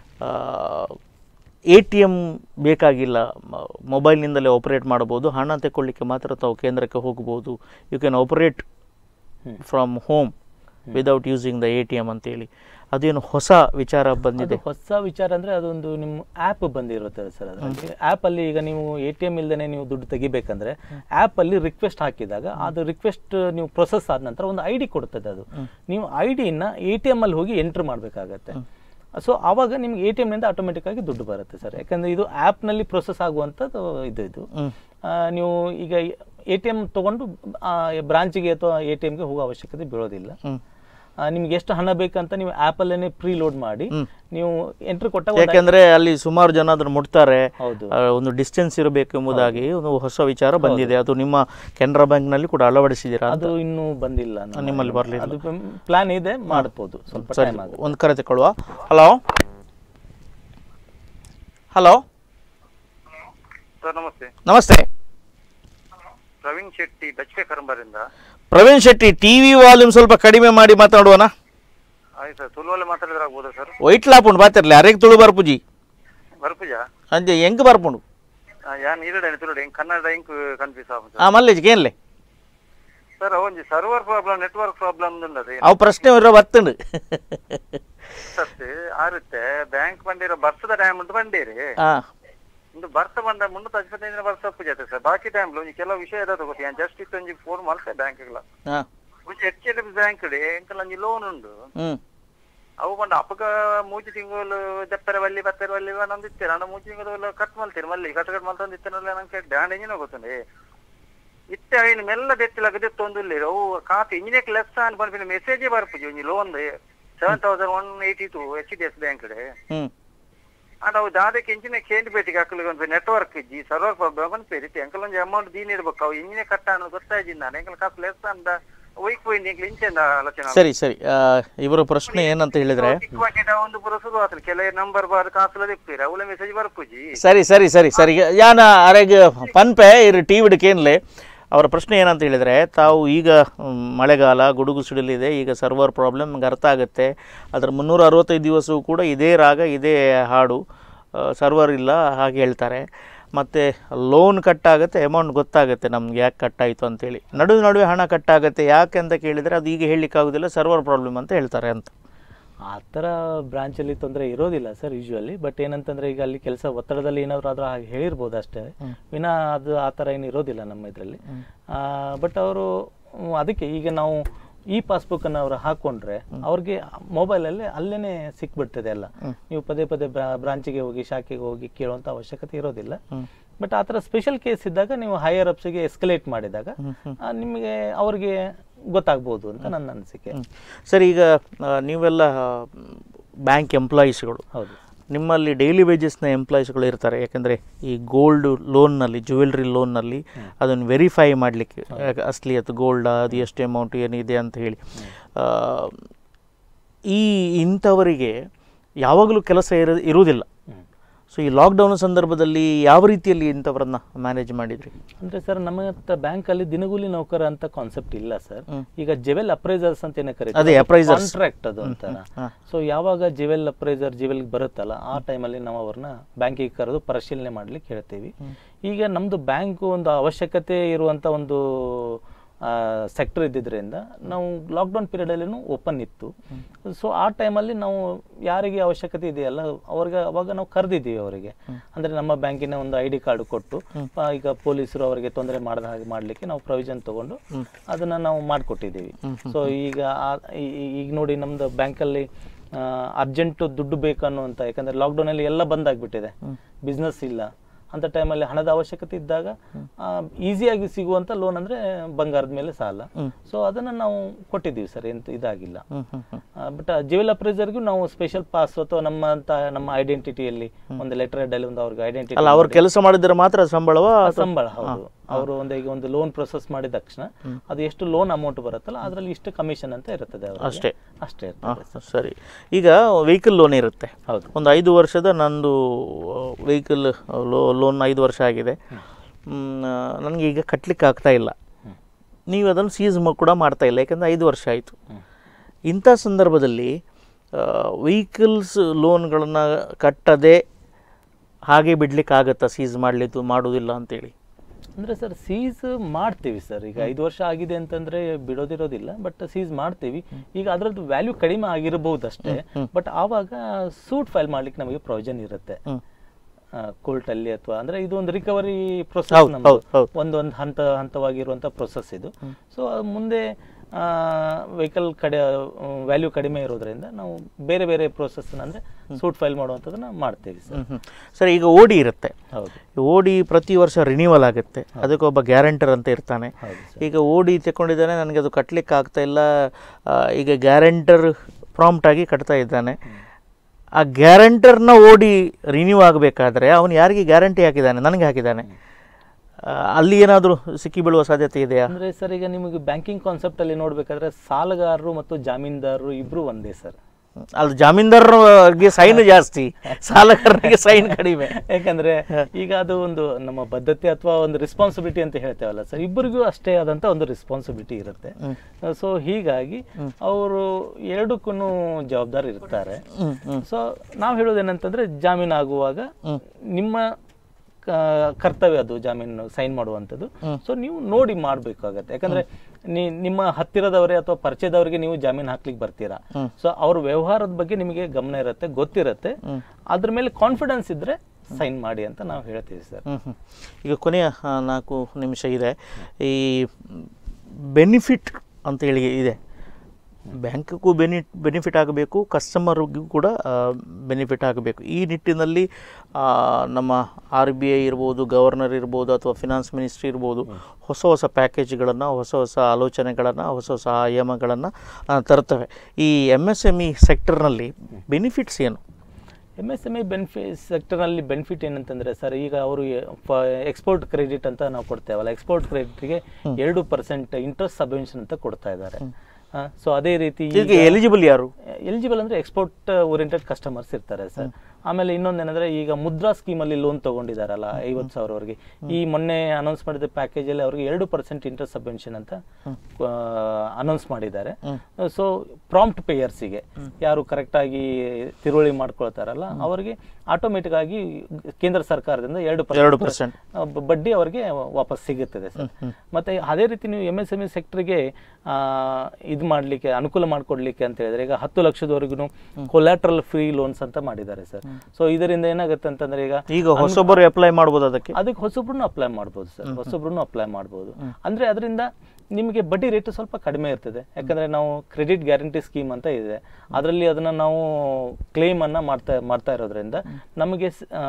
ATM ಬೇಕಾಗಿಲ್ಲ, ಮೊಬೈಲ್ನಿಂದಲೇ ಆಪರೇಟ್ ಮಾಡ್ಬೋದು, ಹಣ ತೆಕ್ಕೊಳ್ಳಿಕ್ಕೆ ಮಾತ್ರ ತಾವು ಕೇಂದ್ರಕ್ಕೆ ಹೋಗ್ಬೋದು, you can operate from home without using the ATM ಅಂತೇಳಿ. ಅದೇನು ಹೊಸ ವಿಚಾರ ಬಂದಿದೆ? ಹೊಸ ವಿಚಾರ ಅಂದರೆ ಅದೊಂದು ನಿಮ್ಮ ಆ್ಯಪ್ ಬಂದಿರುತ್ತೆ ಸರ್. ಅದರಲ್ಲಿ ಆ್ಯಪಲ್ಲಿ ಈಗ ನೀವು ATM ಇಲ್ಲದೇ ನೀವು ದುಡ್ಡು ತೆಗಿಬೇಕಂದ್ರೆ ಆ್ಯಪಲ್ಲಿ ರಿಕ್ವೆಸ್ಟ್ ಹಾಕಿದಾಗ ಅದು ರಿಕ್ವೆಸ್ಟ್ ನೀವು ಪ್ರೊಸೆಸ್ ಆದ ನಂತರ ಒಂದು ID ಕೊಡ್ತದೆ. ಅದು ನೀವು ID-ನ ATM ಅಲ್ಲಿ ಹೋಗಿ ಎಂಟ್ರ್ ಮಾಡಬೇಕಾಗತ್ತೆ. ಸೊ ಆವಾಗ ನಿಮ್ಗೆ ATM-ನಿಂದ ಆಟೋಮೆಟಿಕ್ಕಾಗಿ ದುಡ್ಡು ಬರುತ್ತೆ ಸರ್. ಯಾಕಂದರೆ ಇದು ಆ್ಯಪ್ನಲ್ಲಿ ಪ್ರೊಸೆಸ್ ಆಗುವಂಥದ್ದು ಇದು. ನೀವು ಈಗ ATM ತೊಗೊಂಡು ಬ್ರಾಂಚಿಗೆ ಅಥವಾ ATM-ಗೆ ಹೋಗೋ ಅವಶ್ಯಕತೆ ಬೀಳೋದಿಲ್ಲ. ನಿಮ್ಗೆ ಎಷ್ಟು ಹಣ ಬೇಕಂತ ನೀವು ಆ್ಯಪಲ್ಲೇ ಪ್ರೀಲೋಡ್ ಮಾಡಿ ನೀವು ಎಂಟ್ರಿ ಕೊಟ್ಟಾಗ, ಯಾಕೆಂದ್ರೆ ಅಲ್ಲಿ ಸುಮಾರು ಜನ ಅದನ್ನು ಮುಟ್ತಾರೆ, ಒಂದು ಡಿಸ್ಟೆನ್ಸ್ ಇರಬೇಕು ಎಂಬುದಾಗಿ ಒಂದು ಹೊಸ ವಿಚಾರ ಬಂದಿದೆ. ಅದು ನಿಮ್ಮ ಕೆನರಾ ಬ್ಯಾಂಕ್ನಲ್ಲಿ ಕೂಡ ಅಳವಡಿಸಿದ್ದೀರಾ? ಅದು ಇನ್ನೂ ಬಂದಿಲ್ಲ, ನಿಮ್ಮಲ್ಲಿ ಬರಲಿಲ್ಲ. ಅದು ಪ್ಲಾನ್ ಇದೆ, ಮಾಡ್ಬೋದು, ಸ್ವಲ್ಪ ಟೈಮ್ ಆಗುತ್ತೆ. ಒಂದು ಕರೆ ತಗೊಳ್ಳುವ. ಹಲೋ ಹಲೋ ಸರ್, ನಮಸ್ತೆ. ನಮಸ್ತೆ. ಪ್ರವೀಣ್ ಶೆಟ್ಟಿ ಬಚ್ಕೆ ಕರಂಬರಿಂದ. ಪ್ರವೀಣ್ ಶೆಟ್ಟಿ, ಟಿವಿ ವಾಲ್ಯೂಮ್ ಸ್ವಲ್ಪ ಕಡಿಮೆ ಮಾಡಿ ಮಾತಾಡುವನಾ? ಆಯ್ತು ಸರ್, ತುಳುವಲ್ಲಿ ಮಾತಾಡಿದ್ರೆ ಆಗ್ಬೋದಾ ಸರ್? ವೈಟ್ಲಾಪುಂಡು ಬಾತಿರ್ಲಿ, ಅರೆಗೆ ತುಳು ಬರ್ಪುಜಿ ಬರ್ಪುಜಾ ಅಂಜೆ ಹೆಂಗ್ ಬರ್ಪುಂಡು? ಯಾನ್ ಇರಡೆ ತುಳುಡೆ ಹೆಂಗ್ ಕನ್ನಡ ಹೆಂಗ್ ಕನ್ಫ್ಯೂಸ್ ಆಗುತ್ತೆ. ಮಲ್ಲೇಜ್ ಏನ್ಲೆ ಸರ್ ಒಂಜಿ ಸರ್ವರ್ ಪ್ರಾಬ್ಲಮ್, ನೆಟ್ವರ್ಕ್ ಪ್ರಾಬ್ಲಮ್ ಉಂಡದೆ. ಅವು ಪ್ರಶ್ನೆ ಇರೋ ಬರ್ತಂಡು ಸರ್ ಆರುತ್ತೆ. ಬ್ಯಾಂಕ್ ಬಂದಿರೋ ಬರ್ಸದ ಟೈಮ್ ಉಂಟು ಬಂಡೇರಿ ಒಂದು ಬರ್ತ ಬಂದ 355 ವರ್ಷ ಪೂಜೆ ಸರ್. ಬಾಕಿ ಟೈಮ್ ಕೆಲವು ವಿಷಯ ಇರೋದು ಗೊತ್ತಿ. ಜಸ್ಟ್ ಇತ್ತು ಒಂಜಿ ಫೋನ್ ಮಾಡ್ತೆ ಬ್ಯಾಂಕ್ಗಳ HDFC ಬ್ಯಾಂಕ್ ಎಂಕಲ್ ಒಂಜಿ ಲೋನ್ ಉಂಡು. ಅವು ಬಂದು ಅಪ್ಪಗ 3 ತಿಂಗಳು ದಪ್ಪರ ಬಲ್ಲಿ ಬತ್ತರ ಬಲ್ಲಿ ನಮ್ದು ಇತ್ತೇನೆ. ನಾನು 3 ತಿಂಗಳು ಕಟ್ ಮಾಡ್ತೀರಿ ಮಲ್ಲಿ ಕಟ್ ಮಾಡ್ತಂದು ಇತ್ತೇನಲ್ಲ ನಂಗೆ ಡ್ಯಾಂಡ್ ಎಂಜಿನ ಗೊತ್ತಂడి. ಇತ್ತೆ ಐನು ಮೆಲ್ಲ ದೆತ್ತಿಲಾಗದೆ ತೊಂದಿಲ್ಲ. ಅವು ಖಾತೆ ಇಂಜಿನಿಯರ್ ಲೆಸ್ ಅನ್ಕೊಂಡು ಮೆಸೇಜೇ ಬರ್ಪುಜಿ ಒಂಜಿ ಲೋನ್ 7182 HDFC ಬ್ಯಾಂಕ್ ಅಂಡ್ ಅವು ದಾದಕ್ಕೆ ಇಂಚಿನ ಕೇಂದ್ರ ಭೇಟಿಗೆ ಹಾಕಲಿಕ್ಕೆ ಒಂದು ನೆಟ್ವರ್ಕ್ ಇಜ್ಜಿ ಸರ್ವರ್ ಪ್ರಾಬ್ಲಮ್ ಅಂತ ಪೇರಿತಿ ಅಂಕಲ್ ಒಂದು ಅಮೌಂಟ್ ದೀನ್ ಇರ್ಬೇಕು. ಅವು ಇಂಜಿನ ಕಟ್ಟ ಅನ್ನೋದು ಗೊತ್ತಾಯ್ತು ನಾನು ಎಂಕಲ್ ಕಾಸು ಲೆಸ್ ಅಂತ ವೈಕ್ ಹೋಗಿ ನಿಂಗೆ ಇಂಚಿಂದ ಆಲೋಚನೆ. ಸರಿ ಸರಿ, ಇವರ ಪ್ರಶ್ನೆ ಏನಂತ ಹೇಳಿದ್ರೆ ಒಂದು ಪುರ ಶುರು ಆತಲ್ಲ ಕೆಲವು ನಂಬರ್ ಬಾರ್ ಕಾಸು ಇರ್ತೀರಿ ಅವಳ ಮೆಸೇಜ್ ಬರ್ಪುಜಿ. ಸರಿ ಸರಿ ಸರಿ ಸರಿ, ಯಾನ ಅರೆಗೆ ಪನ್ಪೆ ಇರು ಟಿ ವಿಡ್ಕೇನ್ಲೆ. ಅವರ ಪ್ರಶ್ನೆ ಏನಂತ ಹೇಳಿದರೆ, ತಾವು ಈಗ ಮಳೆಗಾಲ ಗುಡುಗು ಸಿಡಿಲಿದೆ, ಈಗ ಸರ್ವರ್ ಪ್ರಾಬ್ಲಮ್ ನಮ್ಗೆ ಅರ್ಥ ಆಗುತ್ತೆ. ಅದರ 365 ದಿವಸವೂ ಕೂಡ ಇದೇ ರಾಗ ಇದೇ ಹಾಡು, ಸರ್ವರ್ ಇಲ್ಲ ಹಾಗೆ ಹೇಳ್ತಾರೆ. ಮತ್ತು ಲೋನ್ ಕಟ್ಟಾಗುತ್ತೆ, ಅಮೌಂಟ್ ಗೊತ್ತಾಗುತ್ತೆ ನಮ್ಗೆ ಯಾಕೆ ಕಟ್ಟಾಯಿತು ಅಂತೇಳಿ. ನಡುವೆ ಹಣ ಕಟ್ಟಾಗುತ್ತೆ ಯಾಕೆ ಅಂತ ಕೇಳಿದರೆ ಅದು ಈಗ ಹೇಳಲಿಕ್ಕಾಗೋದಿಲ್ಲ, ಸರ್ವರ್ ಪ್ರಾಬ್ಲಮ್ ಅಂತ ಹೇಳ್ತಾರೆ ಅಂತ. ಆ ಥರ ಬ್ರಾಂಚಲ್ಲಿ ತೊಂದರೆ ಇರೋದಿಲ್ಲ ಸರ್ ಯೂಶ್ವಲಿ. ಬಟ್ ಏನಂತಂದರೆ ಈಗ ಅಲ್ಲಿ ಕೆಲಸ ಒತ್ತಡದಲ್ಲಿ ಏನಾದರೂ ಆದರೂ ಹಾಗೆ ಹೇಳಿರ್ಬೋದು ಅಷ್ಟೇ, ವಿನಾ ಅದು ಆ ಥರ ಏನು ಇರೋದಿಲ್ಲ ನಮ್ಮ ಇದರಲ್ಲಿ. ಬಟ್ ಅವರು ಅದಕ್ಕೆ ಈಗ ನಾವು ಈ ಪಾಸ್ಬುಕ್ಕನ್ನು ಅವರು ಹಾಕ್ಕೊಂಡ್ರೆ ಅವ್ರಿಗೆ ಮೊಬೈಲಲ್ಲಿ ಅಲ್ಲೇ ಸಿಕ್ಬಿಡ್ತದೆ ಎಲ್ಲ. ನೀವು ಪದೇ ಬ್ರಾಂಚಿಗೆ ಹೋಗಿ ಶಾಖೆಗೆ ಹೋಗಿ ಕೇಳುವಂಥ ಅವಶ್ಯಕತೆ ಇರೋದಿಲ್ಲ. ಬಟ್ ಆ ಥರ ಸ್ಪೆಷಲ್ ಕೇಸ್ ಇದ್ದಾಗ ನೀವು ಹೈಯರ್ ಅಪ್ಸ್ಗೆ ಎಸ್ಕಲೇಟ್ ಮಾಡಿದಾಗ ನಿಮಗೆ ಅವ್ರಿಗೆ ಗೊತ್ತಾಗ್ಬೋದು ಅಂತ ನನ್ನ ಅನಿಸಿಕೆ. ಸರ್, ಈಗ ನೀವೆಲ್ಲ ಬ್ಯಾಂಕ್ ಎಂಪ್ಲಾಯೀಸ್ಗಳು, ಹೌದು, ನಿಮ್ಮಲ್ಲಿ ಡೈಲಿ ವೇಜಸ್ನ ಎಂಪ್ಲಾಯೀಸ್ಗಳು ಇರ್ತಾರೆ. ಯಾಕೆಂದರೆ ಈ ಗೋಲ್ಡ್ ಲೋನ್ನಲ್ಲಿ, ಜ್ಯುವೆಲ್ರಿ ಲೋನ್ನಲ್ಲಿ ಅದನ್ನು ವೆರಿಫೈ ಮಾಡಲಿಕ್ಕೆ ಅಸಲಿ ಅದು ಗೋಲ್ಡಾ, ಅದು ಎಷ್ಟು ಅಮೌಂಟ್ ಏನಿದೆ ಅಂತ ಹೇಳಿ, ಇಂಥವರಿಗೆ ಯಾವಾಗಲೂ ಕೆಲಸ ಇರುವುದಿಲ್ಲ. ಸೊ ಈ ಲಾಕ್ಡೌನ್ ಸಂದರ್ಭದಲ್ಲಿ ಯಾವ ರೀತಿಯಲ್ಲಿ ಇಂಥವರನ್ನ ಮ್ಯಾನೇಜ್ ಮಾಡಿದ್ರಿ? ಅಂದರೆ ಸರ್, ನಮ್ಮ ಬ್ಯಾಂಕಲ್ಲಿ ದಿನಗೂಲಿ ನೌಕರ ಅಂತ ಕಾನ್ಸೆಪ್ಟ್ ಇಲ್ಲ ಸರ್. ಈಗ ಜೆವೆಲ್ ಅಪ್ರೈಸರ್ಸ್ ಅಂತ ಏನೇ ಕರೀತಾರೆ, ಕಾಂಟ್ರಾಕ್ಟ್ ಅದು ಅಂತಾರ. ಸೊ ಯಾವಾಗ ಜೆವೆಲ್ ಅಪ್ರೈಸರ್ ಜೆವೆಲ್ಗೆ ಬರುತ್ತಲ್ಲ ಆ ಟೈಮಲ್ಲಿ ನಾವು ಅವ್ರನ್ನ ಬ್ಯಾಂಕಿಗೆ ಕರೆದು ಪರಿಶೀಲನೆ ಮಾಡ್ಲಿಕ್ಕೆ ಹೇಳ್ತೀವಿ. ಈಗ ನಮ್ಮದು ಬ್ಯಾಂಕು ಒಂದು ಅವಶ್ಯಕತೆ ಇರುವಂಥ ಒಂದು ಸೆಕ್ಟರ್ ಇದ್ದಿದ್ದರಿಂದ ನಾವು ಲಾಕ್ಡೌನ್ ಪೀರಿಯಡಲ್ಲೂ ಓಪನ್ ಇತ್ತು. ಸೊ ಆ ಟೈಮಲ್ಲಿ ನಾವು ಯಾರಿಗೆ ಅವಶ್ಯಕತೆ ಇದೆಯಲ್ಲ ಅವಾಗ ನಾವು ಕರೆದಿದ್ದೀವಿ ಅವರಿಗೆ. ಅಂದರೆ ನಮ್ಮ ಬ್ಯಾಂಕಿನ ಒಂದು ID ಕಾರ್ಡ್ ಕೊಟ್ಟು, ಈಗ ಪೊಲೀಸರು ಅವರಿಗೆ ತೊಂದರೆ ಮಾಡದ ಹಾಗೆ ಮಾಡಲಿಕ್ಕೆ ನಾವು ಪ್ರೊವಿಷನ್ ತಗೊಂಡು ಅದನ್ನು ನಾವು ಮಾಡಿಕೊಟ್ಟಿದ್ದೀವಿ. ಸೊ ಈಗ ನೋಡಿ, ನಮ್ಮದು ಬ್ಯಾಂಕಲ್ಲಿ ಅರ್ಜೆಂಟು ದುಡ್ಡು ಬೇಕನ್ನುವಂಥ, ಯಾಕಂದರೆ ಲಾಕ್ಡೌನಲ್ಲಿ ಎಲ್ಲ ಬಂದಾಗ್ಬಿಟ್ಟಿದೆ, ಬಿಸ್ನೆಸ್ ಇಲ್ಲ ಅಂಥ ಟೈಮಲ್ಲಿ ಹಣದ ಅವಶ್ಯಕತೆ ಇದ್ದಾಗ ಈಸಿಯಾಗಿ ಸಿಗುವಂಥ ಲೋನ್ ಅಂದರೆ ಬಂಗಾರದ ಮೇಲೆ ಸಾಲ. ಸೊ ಅದನ್ನು ನಾವು ಕೊಟ್ಟಿದ್ದೀವಿ ಸರ್, ಎಂತ ಇದಾಗಿಲ್ಲ. ಬಟ್ ಜ್ಯುವೆಲ್ ಅಪ್ರೈಸರ್ಗೂ ನಾವು ಸ್ಪೆಷಲ್ ಪಾಸ್ ಅಥವಾ ನಮ್ಮ ಐಡೆಂಟಿಟಿಯಲ್ಲಿ ಒಂದು ಲೆಟರ್ ಹೆಡ್ ಅಲ್ಲಿ ಒಂದು ಅವ್ರಿಗೆ ಐಡೆಂಟಿಟಿ, ಅವ್ರು ಕೆಲಸ ಮಾಡಿದ್ರೆ ಮಾತ್ರ ಸಂಬಳ, ಹೌದು, ಅವರು ಈಗ ಒಂದು ಲೋನ್ ಪ್ರೊಸೆಸ್ ಮಾಡಿದ ತಕ್ಷಣ ಅದು ಎಷ್ಟು ಲೋನ್ ಅಮೌಂಟ್ ಬರುತ್ತಲ್ಲ ಅದರಲ್ಲಿ ಇಷ್ಟು ಕಮಿಷನ್ ಅಂತ ಇರುತ್ತದೆ ಅಷ್ಟೇ ಅಷ್ಟೇ. ಸರಿ, ಈಗ ವೆಹಿಕಲ್ ಲೋನ್ ಇರುತ್ತೆ. ಹೌದು. ಒಂದು 5 ವರ್ಷದ ನಂದು ವೆಹಿಕಲ್ ಲೋನ್ 5 ವರ್ಷ ಆಗಿದೆ, ನನಗೆ ಈಗ ಕಟ್ಟಲಿಕ್ಕೆ ಆಗ್ತಾ ಇಲ್ಲ, ನೀವು ಅದನ್ನು ಸೀಸ್ ಕೂಡ ಮಾಡ್ತಾ ಇಲ್ಲ, ಯಾಕಂದರೆ 5 ವರ್ಷ ಆಯಿತು. ಇಂಥ ಸಂದರ್ಭದಲ್ಲಿ ವೆಹಿಕಲ್ಸ್ ಲೋನ್ಗಳನ್ನು ಕಟ್ಟದೆ ಹಾಗೆ ಬಿಡ್ಲಿಕ್ಕೆ ಆಗುತ್ತಾ, ಸೀಸ್ ಮಾಡೋದಿಲ್ಲ ಅಂತೇಳಿ? ಅಂದರೆ ಸರ್ ಸೀಸ್ ಮಾಡ್ತೀವಿ ಸರ್. ಈಗ 5 ವರ್ಷ ಆಗಿದೆ ಅಂತಂದರೆ ಬಿಡೋದಿರೋದಿಲ್ಲ, ಬಟ್ ಸೀಸ್ ಮಾಡ್ತೀವಿ. ಈಗ ಅದರದ್ದು ವ್ಯಾಲ್ಯೂ ಕಡಿಮೆ ಆಗಿರಬಹುದು ಅಷ್ಟೇ, ಬಟ್ ಆವಾಗ ಸೂಟ್ ಫೈಲ್ ಮಾಡ್ಲಿಕ್ಕೆ ನಮಗೆ ಪ್ರೊವಿಷನ್ ಇರುತ್ತೆ ಕೋರ್ಟಲ್ಲಿ, ಅಥವಾ ಅಂದರೆ ಇದು ಒಂದು ರಿಕವರಿ ಪ್ರೊಸೆಸ್, ಒಂದೊಂದು ಹಂತವಾಗಿರುವಂಥ ಪ್ರೊಸೆಸ್ ಇದು. ಸೊ ಮುಂದೆ ವೆಹಿಕಲ್ ವ್ಯಾಲ್ಯೂ ಕಡಿಮೆ ಇರೋದ್ರಿಂದ ನಾವು ಬೇರೆ ಬೇರೆ ಪ್ರೋಸೆಸ್ ಅಂದರೆ ಸೂಟ್ ಫೈಲ್ ಮಾಡುವಂಥದ್ದನ್ನ ಮಾಡ್ತೀವಿ ಸರ್. ಸರ್, ಈಗ ಓಡಿ ಇರುತ್ತೆ. ಹೌದು. ಓಡಿ ಪ್ರತಿ ವರ್ಷ ರಿನ್ಯೂವಲ್ ಆಗುತ್ತೆ, ಅದಕ್ಕೆ ಒಬ್ಬ ಗ್ಯಾರಂಟರ್ ಅಂತ ಇರ್ತಾನೆ. ಈಗ ಓಡಿ ತಗೊಂಡಿದ್ದಾನೆ, ನನಗೆ ಅದು ಕಟ್ಟಲಿಕ್ಕೆ ಆಗ್ತಾ ಇಲ್ಲ, ಈಗ ಗ್ಯಾರಂಟರ್ ಪ್ರಾಂಪ್ಟ್ ಆಗಿ ಕಟ್ತಾ ಇದ್ದಾನೆ. ಆ ಗ್ಯಾರಂಟರ್ನ ಓಡಿ ರಿನ್ಯೂ ಆಗಬೇಕಾದ್ರೆ ಅವನು ಯಾರಿಗೆ ಗ್ಯಾರಂಟಿ ಹಾಕಿದ್ದಾನೆ? ನನಗೆ ಹಾಕಿದ್ದಾನೆ. ಅಲ್ಲಿ ಏನಾದರೂ ಸಿಕ್ಕಿ ಬೀಳುವ ಸಾಧ್ಯತೆ ಇದೆಯಾ? ಅಂದರೆ ಸರ್, ಈಗ ನಿಮಗೆ ಬ್ಯಾಂಕಿಂಗ್ ಕಾನ್ಸೆಪ್ಟಲ್ಲಿ ನೋಡಬೇಕಾದ್ರೆ ಸಾಲಗಾರರು ಮತ್ತು ಜಾಮೀನ್ದಾರರು ಇಬ್ಬರು ಒಂದೇ ಸರ್. ಅಲ್ಲಿ ಜಾಮೀನ್ದಾರರಿಗೆ ಸೈನ್ ಜಾಸ್ತಿ, ಸಾಲಗಾರರಿಗೆ ಸೈನ್ ಕಡಿಮೆ. ಯಾಕಂದ್ರೆ ಈಗ ಅದು ಒಂದು ನಮ್ಮ ಬದ್ಧತೆ ಅಥವಾ ಒಂದು ರೆಸ್ಪಾನ್ಸಿಬಿಲಿಟಿ ಅಂತ ಹೇಳ್ತೇವಲ್ಲ ಸರ್, ಇಬ್ಬರಿಗೂ ಅಷ್ಟೇ ಆದಂತ ಒಂದು ರೆಸ್ಪಾನ್ಸಿಬಿಲಿಟಿ ಇರುತ್ತೆ. ಸೊ ಹೀಗಾಗಿ ಅವರು ಎರಡಕ್ಕೂ ಜವಾಬ್ದಾರಿ ಇರ್ತಾರೆ. ಸೊ ನಾವು ಹೇಳೋದೇನಂತಂದ್ರೆ, ಜಾಮೀನು ಆಗುವಾಗ ನಿಮ್ಮ ಕರ್ತವ್ಯ ಅದು ಜಾಮೀನು ಸೈನ್ ಮಾಡುವಂಥದ್ದು. ಸೊ ನೀವು ನೋಡಿ ಮಾಡಬೇಕಾಗತ್ತೆ. ಯಾಕಂದ್ರೆ ನಿಮ್ಮ ಹತ್ತಿರದವರೇ ಅಥವಾ ಪರಿಚಯದವರಿಗೆ ನೀವು ಜಾಮೀನು ಹಾಕ್ಲಿಕ್ಕೆ ಬರ್ತೀರಾ. ಸೊ ಅವ್ರ ವ್ಯವಹಾರದ ಬಗ್ಗೆ ನಿಮಗೆ ಗಮನ ಇರುತ್ತೆ, ಗೊತ್ತಿರುತ್ತೆ, ಅದ್ರ ಮೇಲೆ ಕಾನ್ಫಿಡೆನ್ಸ್ ಇದ್ರೆ ಸೈನ್ ಮಾಡಿ ಅಂತ ನಾವು ಹೇಳ್ತೀವಿ ಸರ್. ಈಗ ಕೊನೆಯ 4 ನಿಮಿಷ ಇದೆ. ಈ ಬೆನಿಫಿಟ್ ಅಂತ ಹೇಳಿ ಇದೆ, ಬ್ಯಾಂಕ್ಗೂ ಬೆನಿಫಿಟ್ ಆಗಬೇಕು, ಕಸ್ಟಮರ್ಗೂ ಕೂಡ ಬೆನಿಫಿಟ್ ಆಗಬೇಕು. ಈ ನಿಟ್ಟಿನಲ್ಲಿ ನಮ್ಮ RBI ಇರ್ಬೋದು, ಗವರ್ನರ್ ಇರ್ಬೋದು, ಅಥವಾ ಫಿನಾನ್ಸ್ ಮಿನಿಸ್ಟ್ರಿ ಇರ್ಬೋದು, ಹೊಸ ಪ್ಯಾಕೇಜ್ಗಳನ್ನು, ಹೊಸ ಆಲೋಚನೆಗಳನ್ನು, ಹೊಸ ಆಯಾಮಗಳನ್ನು ತರ್ತವೆ. ಈ MSME ಸೆಕ್ಟರ್ನಲ್ಲಿ ಬೆನಿಫಿಟ್ಸ್ ಏನು? MSME ಸೆಕ್ಟರ್ನಲ್ಲಿ ಬೆನಿಫಿಟ್ ಏನಂತಂದರೆ ಸರ್, ಈಗ ಅವರು ಎಕ್ಸ್ಪೋರ್ಟ್ ಕ್ರೆಡಿಟ್ ಅಂತ ನಾವು ಕೊಡ್ತೇವಲ್ಲ, ಎಕ್ಸ್ಪೋರ್ಟ್ ಕ್ರೆಡಿಟ್ಗೆ 2% ಇಂಟ್ರೆಸ್ಟ್ ಸಬ್ವೆನ್ಷನ್ ಅಂತ ಕೊಡ್ತಾ ಇದ್ದಾರೆ. ಸೊ ಅದೇ ರೀತಿ ಎಲಿಜಿಬಲ್ ಯಾರು? ಎಲಿಜಿಬಲ್ ಅಂದರೆ ಎಕ್ಸ್ಪೋರ್ಟ್ ಓರಿಯೆಂಟೆಡ್ ಕಸ್ಟಮರ್ಸ್ ಇರ್ತಾರೆ ಸರ್. ಆಮೇಲೆ ಇನ್ನೊಂದೇನಂದ್ರೆ, ಈಗ ಮುದ್ರಾ ಸ್ಕೀಮಲ್ಲಿ ಲೋನ್ ತಗೊಂಡಿದ್ದಾರಲ್ಲ 50,000ವರೆಗೆ, ಈ ಮೊನ್ನೆ ಅನೌನ್ಸ್ ಮಾಡಿದ ಪ್ಯಾಕೇಜಲ್ಲಿ ಅವ್ರಿಗೆ 2% ಇಂಟ್ರೆಸ್ಟ್ ಸಬ್ವೆನ್ಷನ್ ಅಂತ ಅನೌನ್ಸ್ ಮಾಡಿದ್ದಾರೆ. ಸೊ ಪ್ರಾಂಪ್ಟ್ ಪೇಯರ್ಸಿಗೆ, ಯಾರು ಕರೆಕ್ಟಾಗಿ ತಿರುವಳಿ ಮಾಡ್ಕೊಳ್ತಾರಲ್ಲ ಅವರಿಗೆ ಆಟೋಮೆಟಿಕ್ ಆಗಿ ಕೇಂದ್ರ ಸರ್ಕಾರದಿಂದ 2% ಬಡ್ಡಿ ಅವರಿಗೆ ವಾಪಸ್ ಸಿಗುತ್ತದೆ ಸರ್. ಮತ್ತೆ ಅದೇ ರೀತಿ ನೀವು MSME ಸೆಕ್ಟರ್ಗೆ ಇದು ಮಾಡಲಿಕ್ಕೆ, ಅನುಕೂಲ ಮಾಡಿಕೊಡ್ಲಿಕ್ಕೆ ಅಂತ ಹೇಳಿದ್ರೆ, ಈಗ 10 ಲಕ್ಷದವರೆಗೂ ಕೊಲ್ಯಾಟ್ರಲ್ ಫ್ರೀ ಲೋನ್ಸ್ ಅಂತ ಮಾಡಿದ್ದಾರೆ ಸರ್. ಸೊ ಇದರಿಂದ ಏನಾಗುತ್ತೆ ಅಂತಂದ್ರೆ, ಈಗ ಹೊಸೊಬ್ಬರು ಅಪ್ಲೈ ಮಾಡಬಹುದು, ಅದಕ್ಕೆ ಹೊಸೊಬ್ರು ಅಪ್ಲೈ ಮಾಡಬಹುದು ಸರ್, ಹೊಸೊಬ್ರು ಅಪ್ಲೈ ಮಾಡಬಹುದು. ಅಂದ್ರೆ ಅದರಿಂದ ನಿಮಗೆ ಬಡ್ಡಿ ರೇಟ್ ಸ್ವಲ್ಪ ಕಡಿಮೆ ಇರ್ತದೆ. ಯಾಕಂದ್ರೆ ನಾವು ಕ್ರೆಡಿಟ್ ಗ್ಯಾರಂಟಿ ಸ್ಕೀಮ್ ಅಂತ ಇದೆ, ಅದರಲ್ಲಿ ಅದನ್ನ ನಾವು ಕ್ಲೇಮ್ ಅನ್ನ ಮಾಡ್ತಾ ಇರೋದ್ರಿಂದ ನಮಗೆ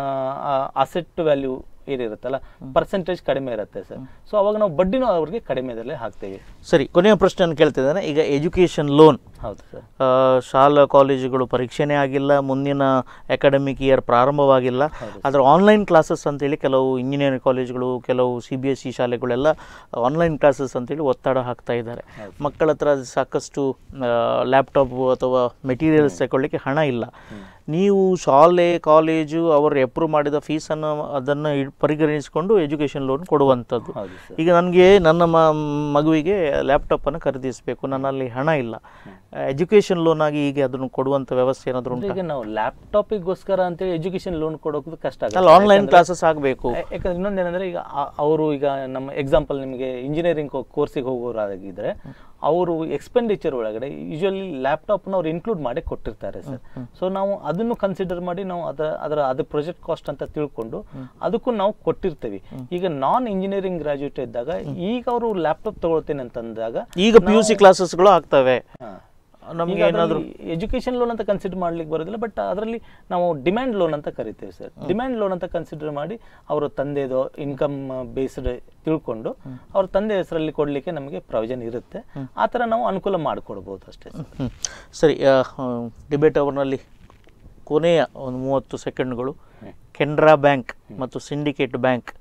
ಅಸೆಟ್ ವ್ಯಾಲ್ಯೂ ಏನಿರುತ್ತಲ್ಲ ಪರ್ಸೆಂಟೇಜ್ ಕಡಿಮೆ ಇರುತ್ತೆ ಸರ್. ಸೊ ಅವಾಗ ನಾವು ಬಡ್ಡಿನೂ ಅವ್ರಿಗೆ ಕಡಿಮೆದಲ್ಲೇ ಹಾಕ್ತೇವೆ. ಸರಿ, ಕೊನೆಯ ಪ್ರಶ್ನೆ ಕೇಳ್ತಿದ್ದಾನೆ. ಈಗ ಎಜುಕೇಷನ್ ಲೋನ್, ಹೌದು ಸರ್, ಶಾಲಾ ಕಾಲೇಜುಗಳು ಪರೀಕ್ಷೆನೇ ಆಗಿಲ್ಲ, ಮುಂದಿನ ಅಕಾಡೆಮಿಕ್ ಇಯರ್ ಪ್ರಾರಂಭವಾಗಿಲ್ಲ, ಆದರೆ ಆನ್ಲೈನ್ ಕ್ಲಾಸಸ್ ಅಂತೇಳಿ ಕೆಲವು ಇಂಜಿನಿಯರಿಂಗ್ ಕಾಲೇಜುಗಳು, ಕೆಲವು CBSE ಶಾಲೆಗಳೆಲ್ಲ ಆನ್ಲೈನ್ ಕ್ಲಾಸಸ್ ಅಂತೇಳಿ ಒತ್ತಡ ಹಾಕ್ತಾ ಇದ್ದಾರೆ. ಮಕ್ಕಳ ಹತ್ರ ಸಾಕಷ್ಟು ಲ್ಯಾಪ್ಟಾಪ್ ಅಥವಾ ಮೆಟೀರಿಯಲ್ಸ್ ತಗೊಳ್ಳಿಕ್ಕೆ ಹಣ ಇಲ್ಲ. ನೀವು ಶಾಲೆ ಕಾಲೇಜು ಅವರು ಅಪ್ರೂವ್ ಮಾಡಿದ ಫೀಸನ್ನು ಅದನ್ನು ಪರಿಗಣಿಸಿಕೊಂಡು ಎಜುಕೇಷನ್ ಲೋನ್ ಕೊಡುವಂಥದ್ದು. ಈಗ ನನಗೆ ನನ್ನ ಮಗುವಿಗೆ ಲ್ಯಾಪ್ಟಾಪನ್ನು ಖರೀದಿಸಬೇಕು, ನನ್ನಲ್ಲಿ ಹಣ ಇಲ್ಲ, ಎಜುಕೇಷನ್ ಲೋನ್ ಆಗಿ ಈಗ ಅದನ್ನು ಕೊಡುವಂಥ ವ್ಯವಸ್ಥೆ ಏನಾದರೂ ಉಂಟು? ಈಗ ನಾವು ಲ್ಯಾಪ್ಟಾಪಿಗೋಸ್ಕರ ಅಂತೇಳಿ ಎಜುಕೇಷನ್ ಲೋನ್ ಕೊಡೋದು ಕಷ್ಟ ಆಗುತ್ತೆ, ಆನ್ಲೈನ್ ಕ್ಲಾಸಸ್ ಆಗಬೇಕು. ಯಾಕಂದ್ರೆ ಇನ್ನೊಂದೇನೆಂದರೆ, ಈಗ ಅವರು ಈಗ ನಮ್ಮ ಎಕ್ಸಾಂಪಲ್ ನಿಮಗೆ ಇಂಜಿನಿಯರಿಂಗ್ ಕೋರ್ಸಿಗೆ ಹೋಗೋರಾಗಿದ್ದರೆ ಅವರು ಎಕ್ಸ್ಪೆಂಡಿಚರ್ ಒಳಗಡೆ ಯೂಶುವಲಿ ಲ್ಯಾಪ್ಟಾಪ್ನ ಅವ್ರು ಇನ್ಕ್ಲೂಡ್ ಮಾಡಿ ಕೊಟ್ಟಿರ್ತಾರೆ ಸರ್. ಸೊ ನಾವು ಅದನ್ನು ಕನ್ಸಿಡರ್ ಮಾಡಿ ನಾವು ಅದು ಪ್ರಾಜೆಕ್ಟ್ ಕಾಸ್ಟ್ ಅಂತ ತಿಳ್ಕೊಂಡು ಅದಕ್ಕೂ ನಾವು ಕೊಟ್ಟಿರ್ತೀವಿ. ಈಗ ನಾನ್ ಇಂಜಿನಿಯರಿಂಗ್ ಗ್ರಾಜ್ಯುಯೇಟ್ ಇದ್ದಾಗ ಈಗ ಅವರು ಲ್ಯಾಪ್ಟಾಪ್ ತಗೊಳ್ತೇನೆ ಅಂತಂದಾಗ ಈಗ PUC ಕ್ಲಾಸಸ್ಗಳು ಆಗ್ತವೆ. ನಮಗೆ ಏನಾದರೂ ಎಜುಕೇಷನ್ ಲೋನ್ ಅಂತ ಕನ್ಸಿಡರ್ ಮಾಡ್ಲಿಕ್ಕೆ ಬರೋದಿಲ್ಲ, ಬಟ್ ಅದರಲ್ಲಿ ನಾವು ಡಿಮ್ಯಾಂಡ್ ಲೋನ್ ಅಂತ ಕರಿತೇವೆ ಸರ್. ಡಿಮ್ಯಾಂಡ್ ಲೋನ್ ಅಂತ ಕನ್ಸಿಡರ್ ಮಾಡಿ ಅವರ ತಂದೆದು ಇನ್ಕಮ್ ಬೇಸ್ಡ್ ತಿಳ್ಕೊಂಡು ಅವ್ರ ತಂದೆ ಹೆಸರಲ್ಲಿ ಕೊಡಲಿಕ್ಕೆ ನಮಗೆ ಪ್ರೊವಿಷನ್ ಇರುತ್ತೆ. ಆ ಥರ ನಾವು ಅನುಕೂಲ ಮಾಡಿಕೊಡ್ಬೋದು ಅಷ್ಟೇ. ಸರಿ, ಡಿಬೇಟ್ ಅವರ್ನಲ್ಲಿ ಕೊನೆಯ ಒಂದು 30 ಸೆಕೆಂಡ್ಗಳು, ಕೆನರಾ ಬ್ಯಾಂಕ್ ಮತ್ತು ಸಿಂಡಿಕೇಟ್ ಬ್ಯಾಂಕ್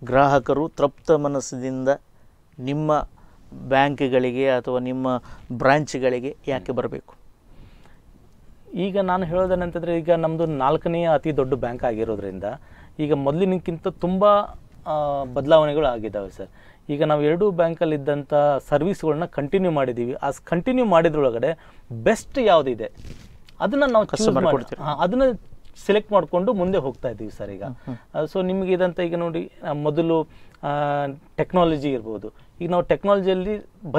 ಗ್ರಾಹಕರು ತೃಪ್ತ ಮನಸ್ಸಿನಿಂದ ನಿಮ್ಮ ಬ್ಯಾಂಕ್ಗಳಿಗೆ ಅಥವಾ ನಿಮ್ಮ ಬ್ರಾಂಚ್ಗಳಿಗೆ ಯಾಕೆ ಬರಬೇಕು? ಈಗ ನಾನು ಹೇಳೋದೇನಂತಂದರೆ, ಈಗ ನಮ್ಮದು 4ನೇ ಅತಿ ದೊಡ್ಡ ಬ್ಯಾಂಕ್ ಆಗಿರೋದ್ರಿಂದ ಈಗ ಮೊದಲಿನಕ್ಕಿಂತ ತುಂಬ ಬದಲಾವಣೆಗಳು ಆಗಿದ್ದಾವೆ ಸರ್. ಈಗ ನಾವು 2 ಬ್ಯಾಂಕಲ್ಲಿದ್ದಂಥ ಸರ್ವಿಸ್ಗಳನ್ನ ಕಂಟಿನ್ಯೂ ಮಾಡಿದ್ದೀವಿ. ಆ ಕಂಟಿನ್ಯೂ ಮಾಡಿದ್ರೊಳಗಡೆ ಬೆಸ್ಟ್ ಯಾವುದಿದೆ ಅದನ್ನು ನಾವು ಅದನ್ನು ಸೆಲೆಕ್ಟ್ ಮಾಡಿಕೊಂಡು ಮುಂದೆ ಹೋಗ್ತಾ ಇದ್ದೀವಿ ಸರ್. ಈಗ ಸೊ ನಿಮಗೆ ಇದಂತ ಈಗ ನೋಡಿ, ಮೊದಲು ಟೆಕ್ನಾಲಜಿ ಇರ್ಬೋದು. ಈಗ ನಾವು ಟೆಕ್ನಾಲಜಿಯಲ್ಲಿ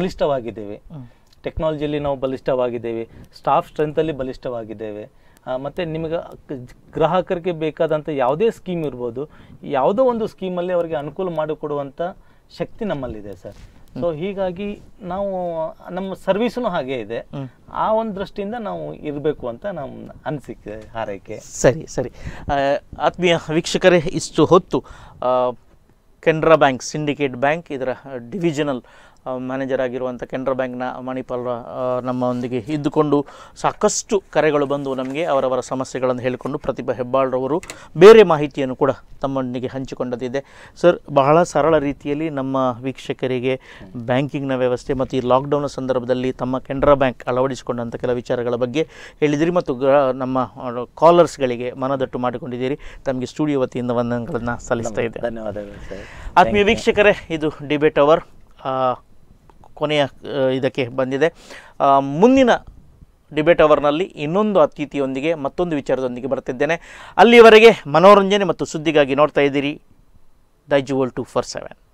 ಬಲಿಷ್ಠವಾಗಿದ್ದೇವೆ, ಸ್ಟಾಫ್ ಸ್ಟ್ರೆಂತಲ್ಲಿ ಬಲಿಷ್ಠವಾಗಿದ್ದೇವೆ. ಮತ್ತು ನಿಮಗೆ ಗ್ರಾಹಕರಿಗೆ ಬೇಕಾದಂಥ ಯಾವುದೇ ಸ್ಕೀಮ್ ಇರ್ಬೋದು, ಯಾವುದೋ ಒಂದು ಸ್ಕೀಮಲ್ಲಿ ಅವರಿಗೆ ಅನುಕೂಲ ಮಾಡಿಕೊಡುವಂಥ ಶಕ್ತಿ ನಮ್ಮಲ್ಲಿದೆ ಸರ್. ಸೊ ಹೀಗಾಗಿ ನಾವು ನಮ್ಮ ಸರ್ವಿಸೂ ಹಾಗೇ ಇದೆ. ಆ ಒಂದು ದೃಷ್ಟಿಯಿಂದ ನಾವು ಇರಬೇಕು ಅಂತ ನಮ್ಮ ಅನಿಸಿಕೆ, ಹಾರೈಕೆ. ಸರಿ. ಆತ್ಮೀಯ ವೀಕ್ಷಕರೇ, ಇಷ್ಟು ಹೊತ್ತು ಕೆನರಾ ಬ್ಯಾಂಕ್ ಸಿಂಡಿಕೇಟ್ ಬ್ಯಾಂಕ್ ಇದರ ಡಿವಿಷನಲ್ ಮ್ಯಾನೇಜರ್ ಆಗಿರುವಂಥ ಕೆನರಾ ಬ್ಯಾಂಕ್ನ ಮಣಿಪಾಲ್ ನಮ್ಮೊಂದಿಗೆ ಇದ್ದುಕೊಂಡು ಸಾಕಷ್ಟು ಕರೆಗಳು ಬಂದು ನಮಗೆ ಅವರವರ ಸಮಸ್ಯೆಗಳನ್ನು ಹೇಳಿಕೊಂಡು ಪ್ರತಿಭಾ ಹೆಬ್ಬಾಳ್ರವರು ಬೇರೆ ಮಾಹಿತಿಯನ್ನು ಕೂಡ ತಮ್ಮೊಂದಿಗೆ ಹಂಚಿಕೊಂಡದಿದೆ. ಸರ್, ಬಹಳ ಸರಳ ರೀತಿಯಲ್ಲಿ ನಮ್ಮ ವೀಕ್ಷಕರಿಗೆ ಬ್ಯಾಂಕಿಂಗ್ನ ವ್ಯವಸ್ಥೆ ಮತ್ತು ಈ ಲಾಕ್ಡೌನ್ನ ಸಂದರ್ಭದಲ್ಲಿ ತಮ್ಮ ಕೆನರಾ ಬ್ಯಾಂಕ್ ಅಳವಡಿಸಿಕೊಂಡಂಥ ಕೆಲ ವಿಚಾರಗಳ ಬಗ್ಗೆ ಹೇಳಿದಿರಿ ಮತ್ತು ನಮ್ಮ ಕಾಲರ್ಸ್ಗಳಿಗೆ ಮನದಟ್ಟು ಮಾಡಿಕೊಂಡಿದ್ದೀರಿ. ತಮಗೆ ಸ್ಟುಡಿಯೋ ವತಿಯಿಂದ ವಂದನೆಗಳನ್ನು ಸಲ್ಲಿಸ್ತಾ ಇದ್ದೆ. ಧನ್ಯವಾದಗಳು ಸರ್. ಆತ್ಮೀಯ ವೀಕ್ಷಕರೇ, ಇದು ಡಿಬೇಟ್ ಅವರ್ ಕೊನೆಯ ಇದಕ್ಕೆ ಬಂದಿದೆ. ಮುಂದಿನ ಡಿಬೇಟ್ ಅವರ್ನಲ್ಲಿ ಇನ್ನೊಂದು ಅತಿಥಿಯೊಂದಿಗೆ ಮತ್ತೊಂದು ವಿಚಾರದೊಂದಿಗೆ ಬರ್ತಿದ್ದೇನೆ. ಅಲ್ಲಿಯವರೆಗೆ ಮನೋರಂಜನೆ ಮತ್ತು ಸುದ್ದಿಗಾಗಿ ನೋಡ್ತಾ ಇದ್ದೀರಿ ದೈಜ್ ವರ್ಲ್ಡ್ 247.